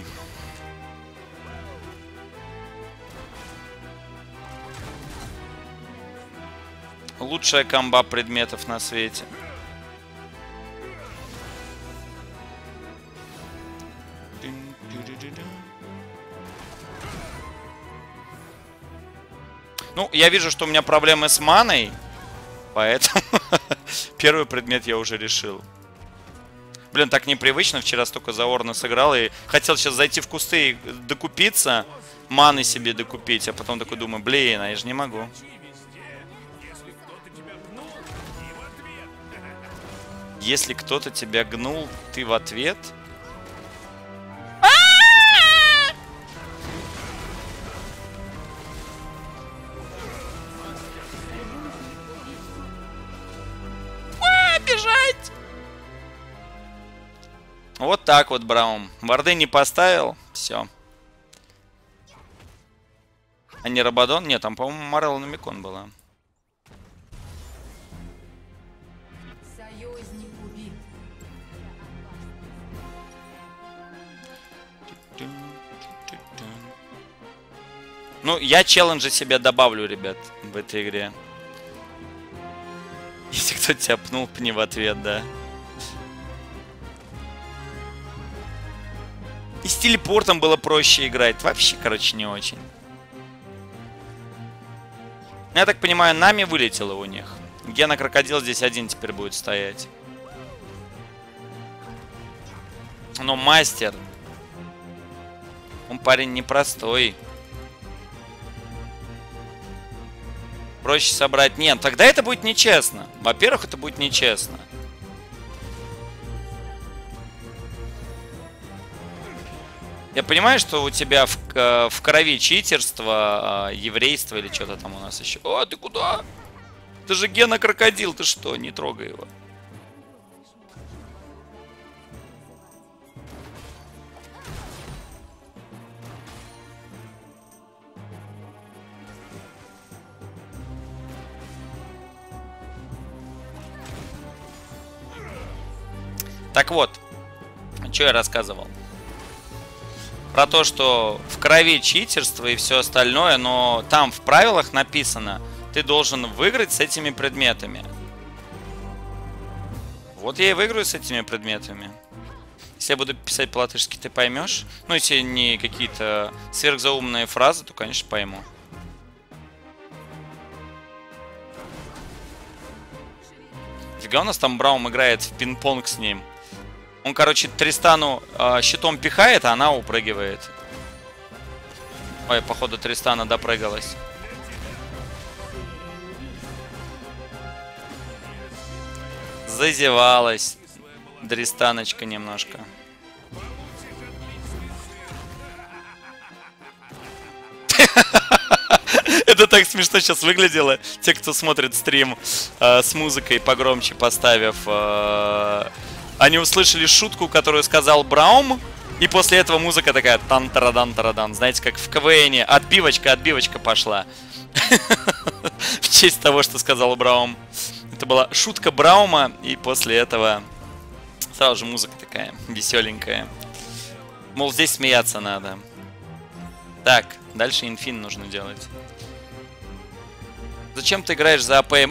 Лучшая комба предметов на свете. Ну, я вижу, что у меня проблемы с маной, поэтому первый предмет я уже решил. Блин, так непривычно. Вчера столько за Орна сыграл и хотел сейчас зайти в кусты и докупиться, маны себе докупить, а потом такой думаю, блин, а я же не могу. Если кто-то тебя гнул, ты в ответ? Бежать! Вот так вот, Браум. Варды не поставил, все. А не Рабадон? Нет, там, по-моему, Морелла на Микон была. Союзник убит. Ну, я челленджи себе добавлю, ребят, в этой игре. Если кто тебя пнул, пни в ответ, да. И с телепортом было проще играть. Вообще, короче, не очень. Я так понимаю, Нами вылетело у них. Гена Крокодил здесь один теперь будет стоять. Но мастер. Он парень непростой. Проще собрать. Нет, тогда это будет нечестно. Во-первых, это будет нечестно. Я понимаю, что у тебя в, в крови читерство, еврейство или что-то там у нас еще. О, ты куда? Ты же Гена Крокодил, ты что? Не трогай его. Так вот, что я рассказывал? Про то, что в крови читерство и все остальное, но там в правилах написано, ты должен выиграть с этими предметами. Вот я и выиграю с этими предметами. Если я буду писать по-латышски, ты поймешь? Ну, если не какие-то сверхзаумные фразы, то, конечно, пойму. Фига у нас там Браум играет в пинг-понг с ним. Он, короче, Тристану э, щитом пихает, а она упрыгивает. Ой, походу, Тристана допрыгалась. Зазевалась Дристаночка немножко. Это так смешно сейчас выглядело. Те, кто смотрит стрим э, с музыкой погромче поставив... Э, Они услышали шутку, которую сказал Браум, и после этого музыка такая тан-тарадан-тарадан. Знаете, как в КВНе. Отбивочка, отбивочка пошла. В честь того, что сказал Браум. Это была шутка Браума, и после этого сразу же музыка такая веселенькая. Мол, здесь смеяться надо. Так, дальше инфин нужно делать. Зачем ты играешь за АПМ?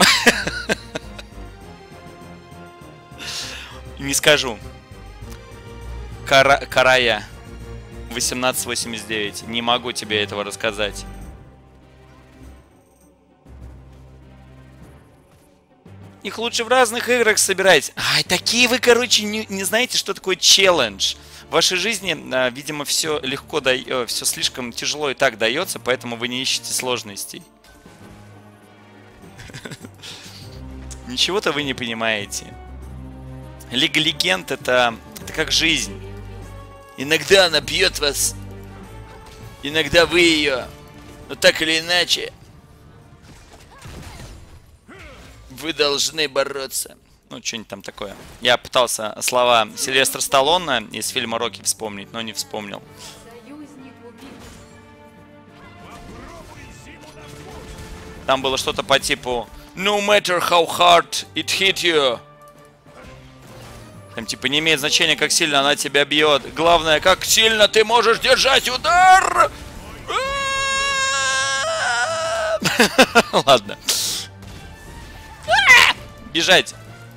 Не скажу. Кара... Карая восемнадцать восемьдесят девять. Не могу тебе этого рассказать. Их лучше в разных играх собирать. Ай, такие вы, короче, не, не знаете, что такое челлендж. В вашей жизни, видимо, все легко, да... все слишком тяжело и так дается, поэтому вы не ищете сложностей. Ничего-то вы не понимаете. Лига Легенд это, это как жизнь. Иногда она бьет вас, иногда вы ее, но так или иначе вы должны бороться. Ну, что-нибудь там такое. Я пытался слова Сильвестра Сталлоне из фильма «Рокки» вспомнить, но не вспомнил. Там было что-то по типу No matter how hard it hit you. Там типа не имеет значения, как сильно она тебя бьет. Главное, как сильно ты можешь держать удар. Ладно. Бежать.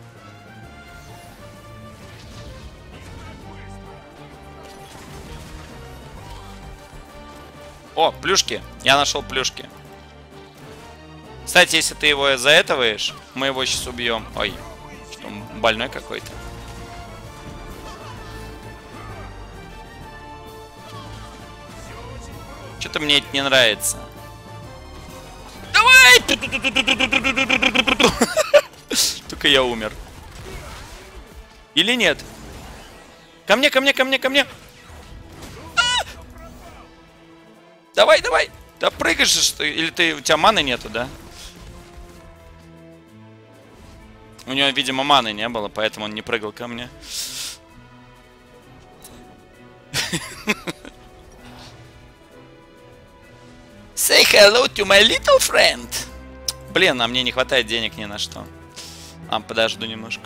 О, плюшки. Я нашел плюшки. Кстати, если ты его заэтываешь, мы его сейчас убьем. Ой, что он больной какой-то. Что-то мне это не нравится. Давай! Только я умер. Или нет? Ко мне, ко мне, ко мне, ко мне. Давай, давай. Да прыгаешь же, что... Или ты... у тебя маны нету, да? У него, видимо, маны не было, поэтому он не прыгал ко мне. Say hello to my little friend. Блин, а мне не хватает денег ни на что. А, подожду немножко.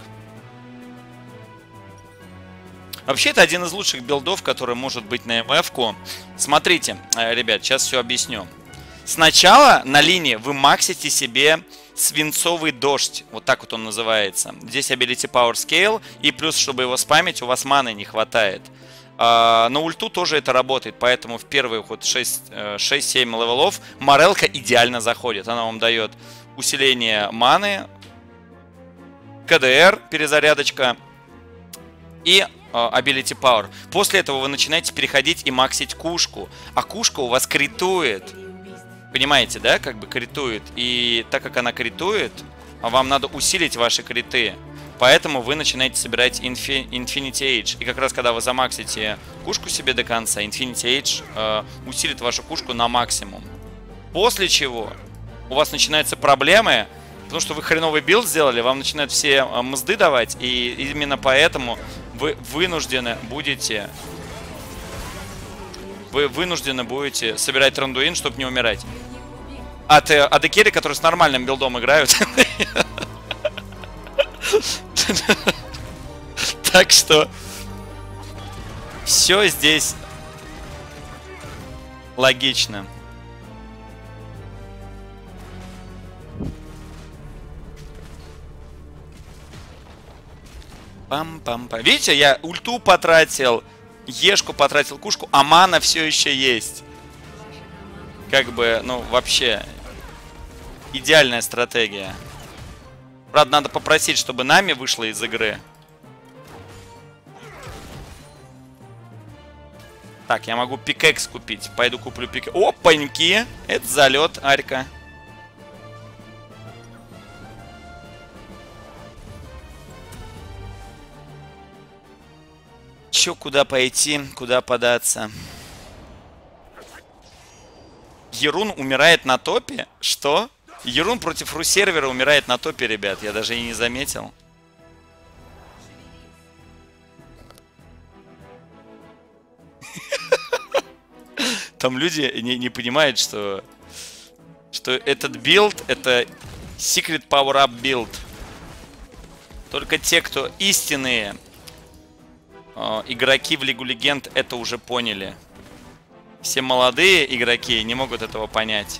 Вообще, это один из лучших билдов, который может быть на эм эф-ку. Смотрите, ребят, сейчас все объясню. Сначала на линии вы максите себе свинцовый дождь. Вот так вот он называется. Здесь ability power scale. И плюс, чтобы его спамить, у вас маны не хватает. А, на ульту тоже это работает. Поэтому в первые вот шесть-семь левелов Морелка идеально заходит. Она вам дает усиление маны, ка дэ эр, перезарядочка и ability power. После этого вы начинаете переходить и максить кушку. А кушка у вас критует. Понимаете, да? Как бы критует. И так как она критует, вам надо усилить ваши криты. Поэтому вы начинаете собирать Infi Infinity Age. И как раз когда вы замаксите кушку себе до конца, Infinity Age э, усилит вашу кушку на максимум. После чего у вас начинаются проблемы, потому что вы хреновый билд сделали, вам начинают все э, мзды давать. И именно поэтому вы вынуждены будете... Вы вынуждены будете собирать рандуин, чтобы не умирать. От э, эй ди керри, которые с нормальным билдом играют. Так что все здесь логично. Пам-пам-пам. Видите, я ульту потратил, ешку потратил, кушку, а мана все еще есть. Как бы, ну, вообще идеальная стратегия. Правда, надо попросить, чтобы Нами вышла из игры. Так, я могу пикэкс купить. Пойду куплю пикэкс. Опаньки! Это залет, Арька. Чё, куда пойти, куда податься? Ерун умирает на топе? Что? Ерун против ру-сервера умирает на топе, ребят. Я даже и не заметил. Там люди не, не понимают, что, что этот билд — это Secret Power Up билд. Только те, кто истинные э, игроки в Лигу Легенд, это уже поняли. Все молодые игроки не могут этого понять.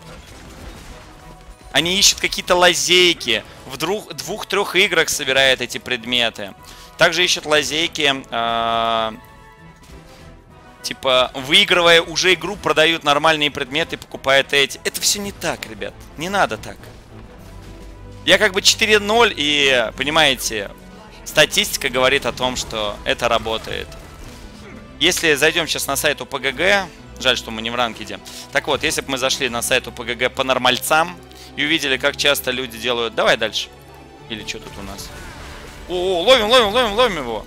Они ищут какие-то лазейки. В двух-трех играх собирают эти предметы. Также ищут лазейки. Э, типа, выигрывая уже игру, продают нормальные предметы и покупают эти. Это все не так, ребят. Не надо так. Я как бы четыре ноль, и, понимаете, статистика говорит о том, что это работает. Если зайдем сейчас на сайт УПГГ, жаль, что мы не в ранкеде. Так вот, если бы мы зашли на сайт УПГГ по нормальцам и увидели, как часто люди делают... Давай дальше. Или что тут у нас? О, ловим, ловим, ловим, ловим его.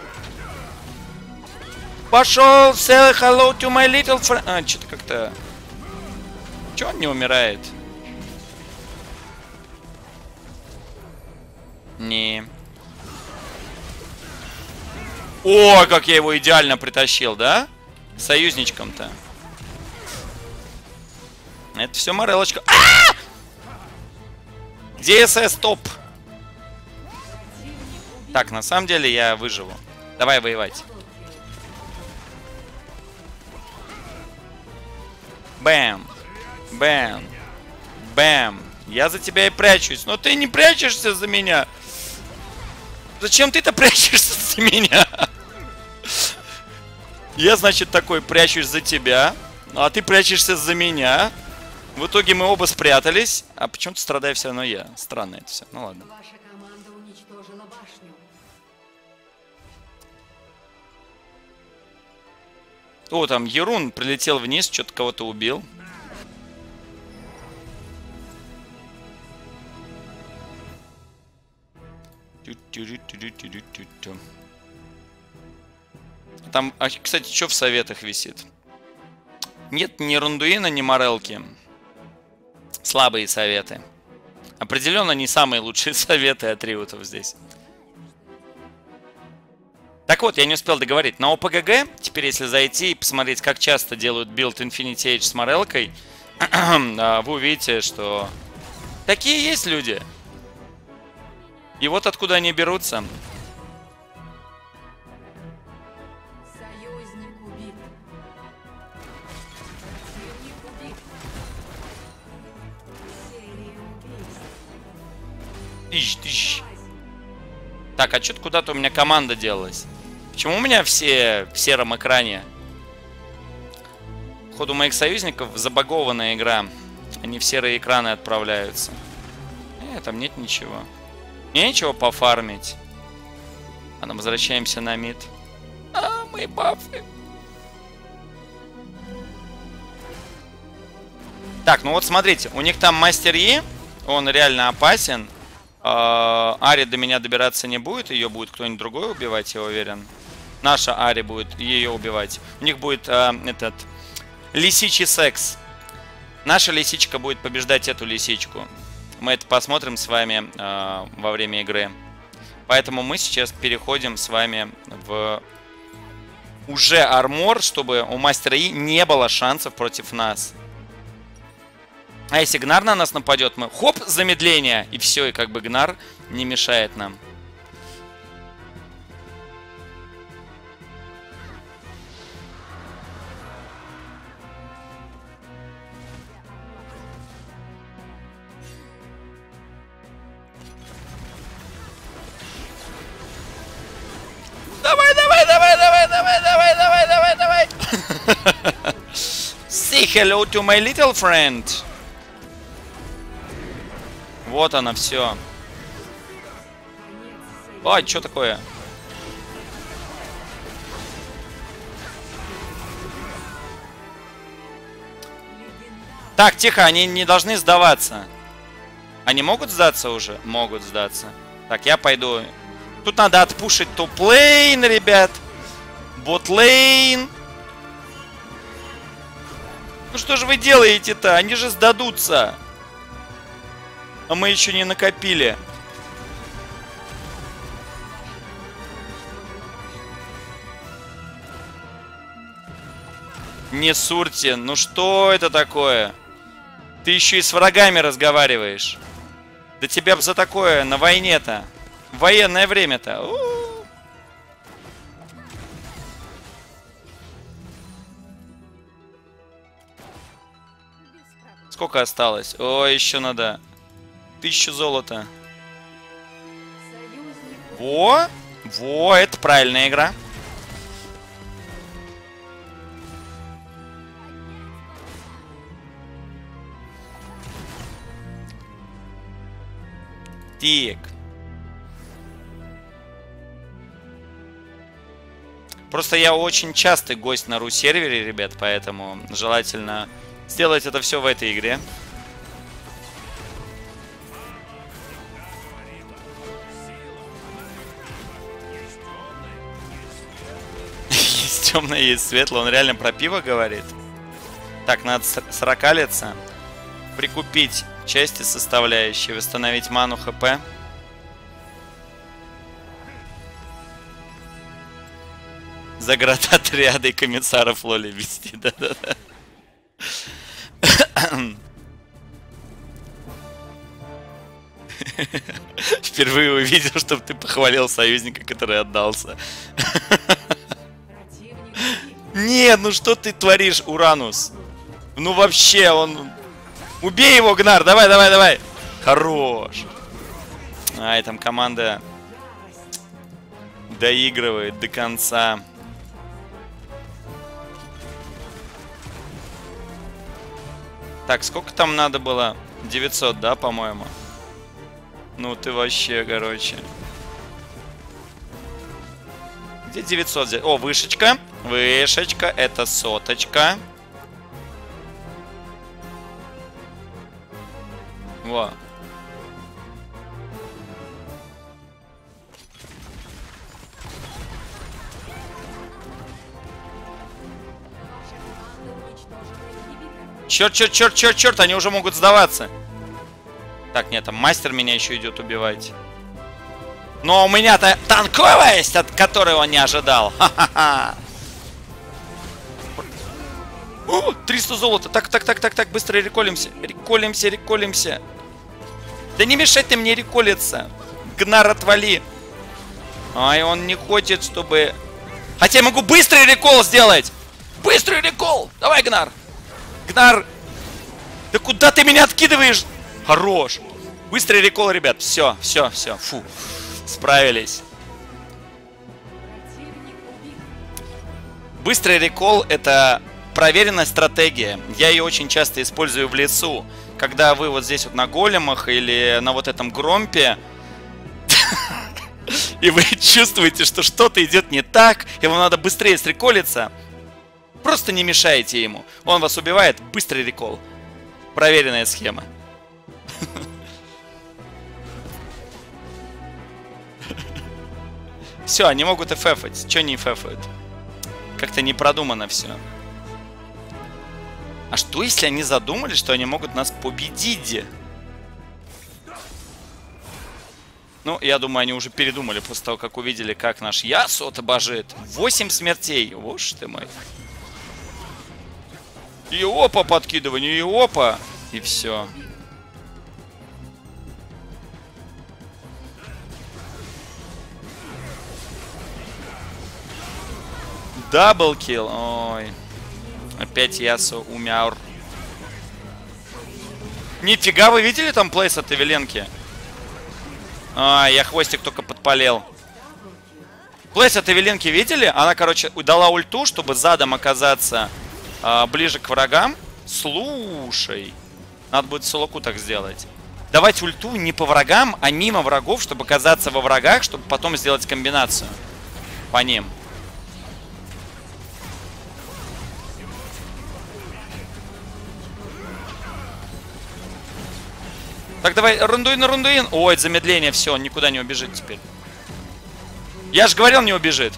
Пошел, say hello to my little friend. А, что-то как-то... Че он не умирает? Не. О, как я его идеально притащил, да? Союзничком-то. Это все морелочка. А-а-а! Где СС топ? Так, на самом деле я выживу. Давай воевать. Бэм. Бэм. Бэм. Я за тебя и прячусь. Но ты не прячешься за меня. Зачем ты-то прячешься за меня? Я, значит, такой прячусь за тебя. А ты прячешься за меня. В итоге мы оба спрятались. А почему-то страдаю все равно я. Странно это все. Ну ладно. Ваша команда уничтожила башню. О, там Ерун прилетел вниз, что-то кого-то убил. Там, кстати, что в советах висит? Нет ни Рундуина, ни Морелки. Слабые советы. Определенно не самые лучшие советы атрибутов здесь. Так вот, я не успел договорить. На ОПГГ, теперь если зайти и посмотреть, как часто делают билд Infinity Age с Морелкой, вы увидите, что такие есть люди. И вот откуда они берутся. Союзник убит. Противник убит. Серия убийств. Тыщ, тыщ. Так, а что-то куда-то у меня команда делалась. Почему у меня все в сером экране? Походу, у моих союзников забагованная игра. Они в серые экраны отправляются. Э, там нет ничего. Мне нечего пофармить. А нам возвращаемся на мид. А, мои бафы. Так, ну вот смотрите. У них там мастер Yi. Он реально опасен. Ари до меня добираться не будет. Ее будет кто-нибудь другой убивать, я уверен. Наша Ари будет ее убивать. У них будет э, этот лисичий секс. Наша лисичка будет побеждать эту лисичку. Мы это посмотрим с вами э, во время игры. Поэтому мы сейчас переходим с вами в уже армор, чтобы у мастера Yi не было шансов против нас. А если Гнар на нас нападет, мы хоп, замедление. И все, и как бы Гнар не мешает нам. Давай, давай, давай, давай, давай, давай, давай, давай, давай. Say hello to my little friend. Вот она, все. Ой, что такое? Так, тихо, они не должны сдаваться. Они могут сдаться уже? Могут сдаться. Так, я пойду. Тут надо отпушить топ-лейн, ребят. Бот-лейн. Ну что же вы делаете-то? Они же сдадутся. А мы еще не накопили. Не сурьте. Ну что это такое? Ты еще и с врагами разговариваешь. Да тебя бы за такое на войне-то. Военное время-то. У-у-у. Сколько осталось? Ой, еще надо. Тысячу золота. Во! Во, это правильная игра. Так. Просто я очень частый гость на ру-сервере, ребят, поэтому желательно сделать это все в этой игре. Есть темное, есть светлое. Он реально про пиво говорит. Так, надо сорокалиться. Прикупить части составляющие, восстановить ману хп. Заградотряды и комиссаров Лоли вести, да-да-да. Впервые увидел, чтобы ты похвалил союзника, который отдался. Нет, ну что ты творишь, Уранус? Ну вообще, он... Убей его, Гнар, давай, давай, давай. Хорош. Ай, там команда доигрывает до конца. Так, сколько там надо было? девятьсот, да, по-моему? Ну ты вообще, короче. Где девятьсот взять? О, вышечка. Вышечка, это соточка. Во. Черт, черт, черт, черт, черт, они уже могут сдаваться. Так, нет, там мастер меня еще идет убивать. Но у меня-то танковость, от которой он не ожидал. Ха-ха-ха. О, триста золота. Так, так, так, так, так, быстро реколимся. Реколимся, реколимся. Да не мешай ты мне реколиться. Гнар, отвали. Ай, он не хочет, чтобы... Хотя я могу быстрый рекол сделать. Быстрый рекол. Давай, Гнар. Гнар. Да куда ты меня откидываешь? Хорош. Быстрый рекол, ребят. Все, все, все. Фу. Справились. Быстрый рекол — это проверенная стратегия. Я ее очень часто использую в лесу. Когда вы вот здесь вот на големах или на вот этом громпе, и вы чувствуете, что что-то идет не так, и вам надо быстрее среколиться, просто не мешайте ему. Он вас убивает. Быстрый рекол. Проверенная схема. Все, они могут эфэфать. Че не эфэфают? Как-то не продумано все. А что, если они задумали, что они могут нас победить? Ну, я думаю, они уже передумали после того, как увидели, как наш Ясуо-то божит. Восемь смертей. Боже ты мой. И опа, подкидывание, и опа. И все. Даблкил. Ой. Опять Ясуо умер. Нифига, вы видели там плейс от Эвеленки? А, я хвостик только подпалил. Плейс от Эвеленки видели? Она, короче, дала ульту, чтобы задом оказаться а, ближе к врагам. Слушай. Надо будет Солоку так сделать. Давать ульту не по врагам, а мимо врагов, чтобы оказаться во врагах, чтобы потом сделать комбинацию по ним. Так, давай, рундуин, рундуин. Ой, замедление, все, он никуда не убежит теперь. Я же говорил, не убежит.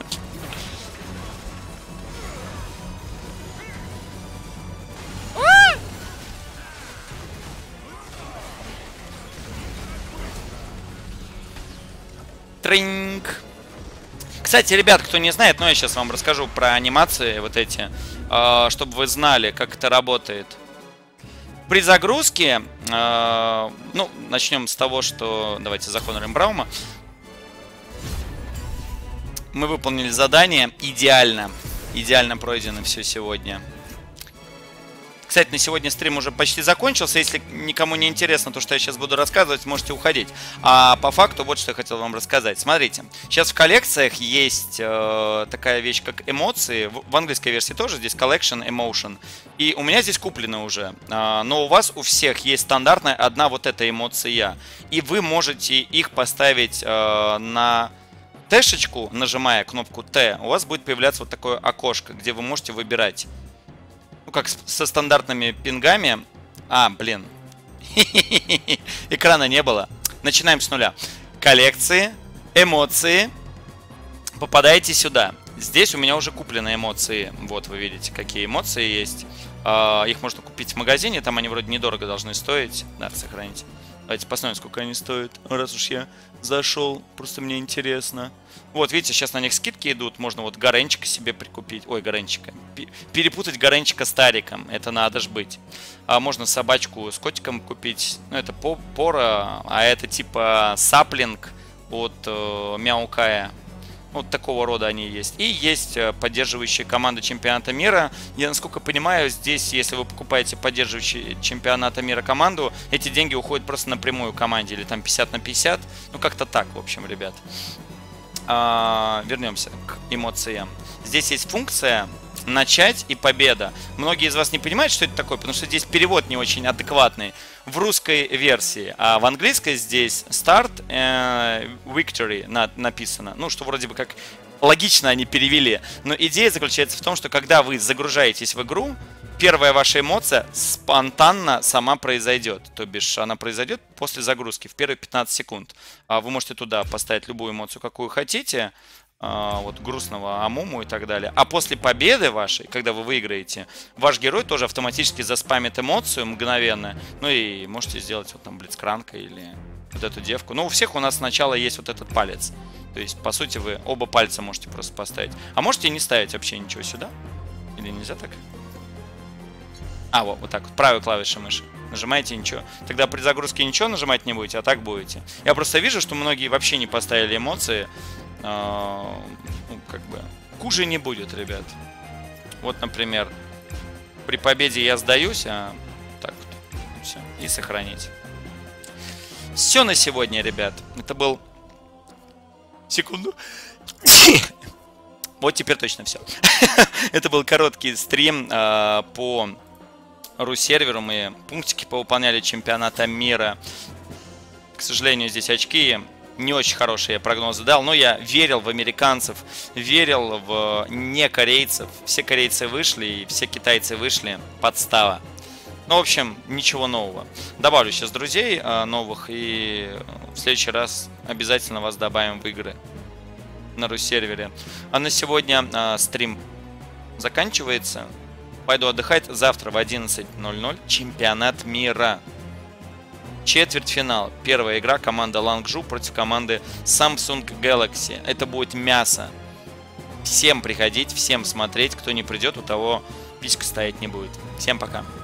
Тринг. Кстати, ребят, кто не знает, ну я сейчас вам расскажу про анимации вот эти, чтобы вы знали, как это работает. При загрузке, э, ну, начнем с того, что... Давайте за Хонором Браума. Мы выполнили задание идеально. Идеально пройдено все сегодня. Кстати, на сегодня стрим уже почти закончился. Если никому не интересно то, что я сейчас буду рассказывать, можете уходить. А по факту вот что я хотел вам рассказать. Смотрите, сейчас в коллекциях есть э, такая вещь, как эмоции. В, в английской версии тоже здесь collection, emotion. И у меня здесь куплено уже. Э, но у вас у всех есть стандартная одна вот эта эмоция. И вы можете их поставить э, на Тэшечку, нажимая кнопку Т, у вас будет появляться вот такое окошко, где вы можете выбирать. Ну, как со стандартными пингами. А, блин. Экрана не было. Начинаем с нуля. Коллекции, эмоции. Попадаете сюда. Здесь у меня уже куплены эмоции. Вот, вы видите, какие эмоции есть. Их можно купить в магазине. Там они вроде недорого должны стоить. Да, сохраните. Давайте посмотрим, сколько они стоят. Раз уж я зашел, просто мне интересно. Вот, видите, сейчас на них скидки идут. Можно вот Гаренчика себе прикупить. Ой, Гаренчика. Перепутать Гаренчика с Тариком. Это надо ж быть. А можно собачку с котиком купить. Ну, это Пора. А это типа саплинг от э, Мяукая. Вот такого рода они есть. И есть поддерживающие команды чемпионата мира. Я, насколько понимаю, здесь, если вы покупаете поддерживающие чемпионата мира команду, эти деньги уходят просто напрямую команде. Или там пятьдесят на пятьдесят. Ну, как-то так, в общем, ребят. А, вернемся к эмоциям. Здесь есть функция «Начать» и «Победа». Многие из вас не понимают, что это такое, потому что здесь перевод не очень адекватный в русской версии. А в английской здесь «Start», э, «Victory» на, написано. Ну, что вроде бы как логично они перевели. Но идея заключается в том, что когда вы загружаетесь в игру, первая ваша эмоция спонтанно сама произойдет. То бишь, она произойдет после загрузки в первые пятнадцать секунд. Вы можете туда поставить любую эмоцию, какую хотите. Вот грустного Амуму и так далее. А после победы вашей, когда вы выиграете, ваш герой тоже автоматически заспамит эмоцию мгновенно. Ну и можете сделать вот там блицкранка или вот эту девку. Но у всех у нас сначала есть вот этот палец. То есть, по сути, вы оба пальца можете просто поставить. А можете не ставить вообще ничего сюда? Или нельзя так? А, вот, вот так вот, правой клавишей мыши. Нажимаете ничего. Тогда при загрузке ничего нажимать не будете, а так будете. Я просто вижу, что многие вообще не поставили эмоции. Ну, как бы, хуже не будет, ребят. Вот, например, при победе я сдаюсь, а так вот, и все, и сохранить. Все на сегодня, ребят. Это был... Секунду. Вот теперь точно все. Это был короткий стрим э, по ру-серверу. Мы пунктики повыполняли чемпионата мира. К сожалению, здесь очки... Не очень хорошие прогнозы дал, но я верил в американцев, верил в не корейцев. Все корейцы вышли и все китайцы вышли. Подстава. Ну, в общем, ничего нового. Добавлю сейчас друзей новых, и в следующий раз обязательно вас добавим в игры на ру-сервере. А на сегодня стрим заканчивается. Пойду отдыхать. Завтра в одиннадцать ноль ноль чемпионат мира. Четвертьфинал. Первая игра команда Лангжу против команды Samsung Galaxy. Это будет мясо. Всем приходить, всем смотреть. Кто не придет, у того писька стоять не будет. Всем пока.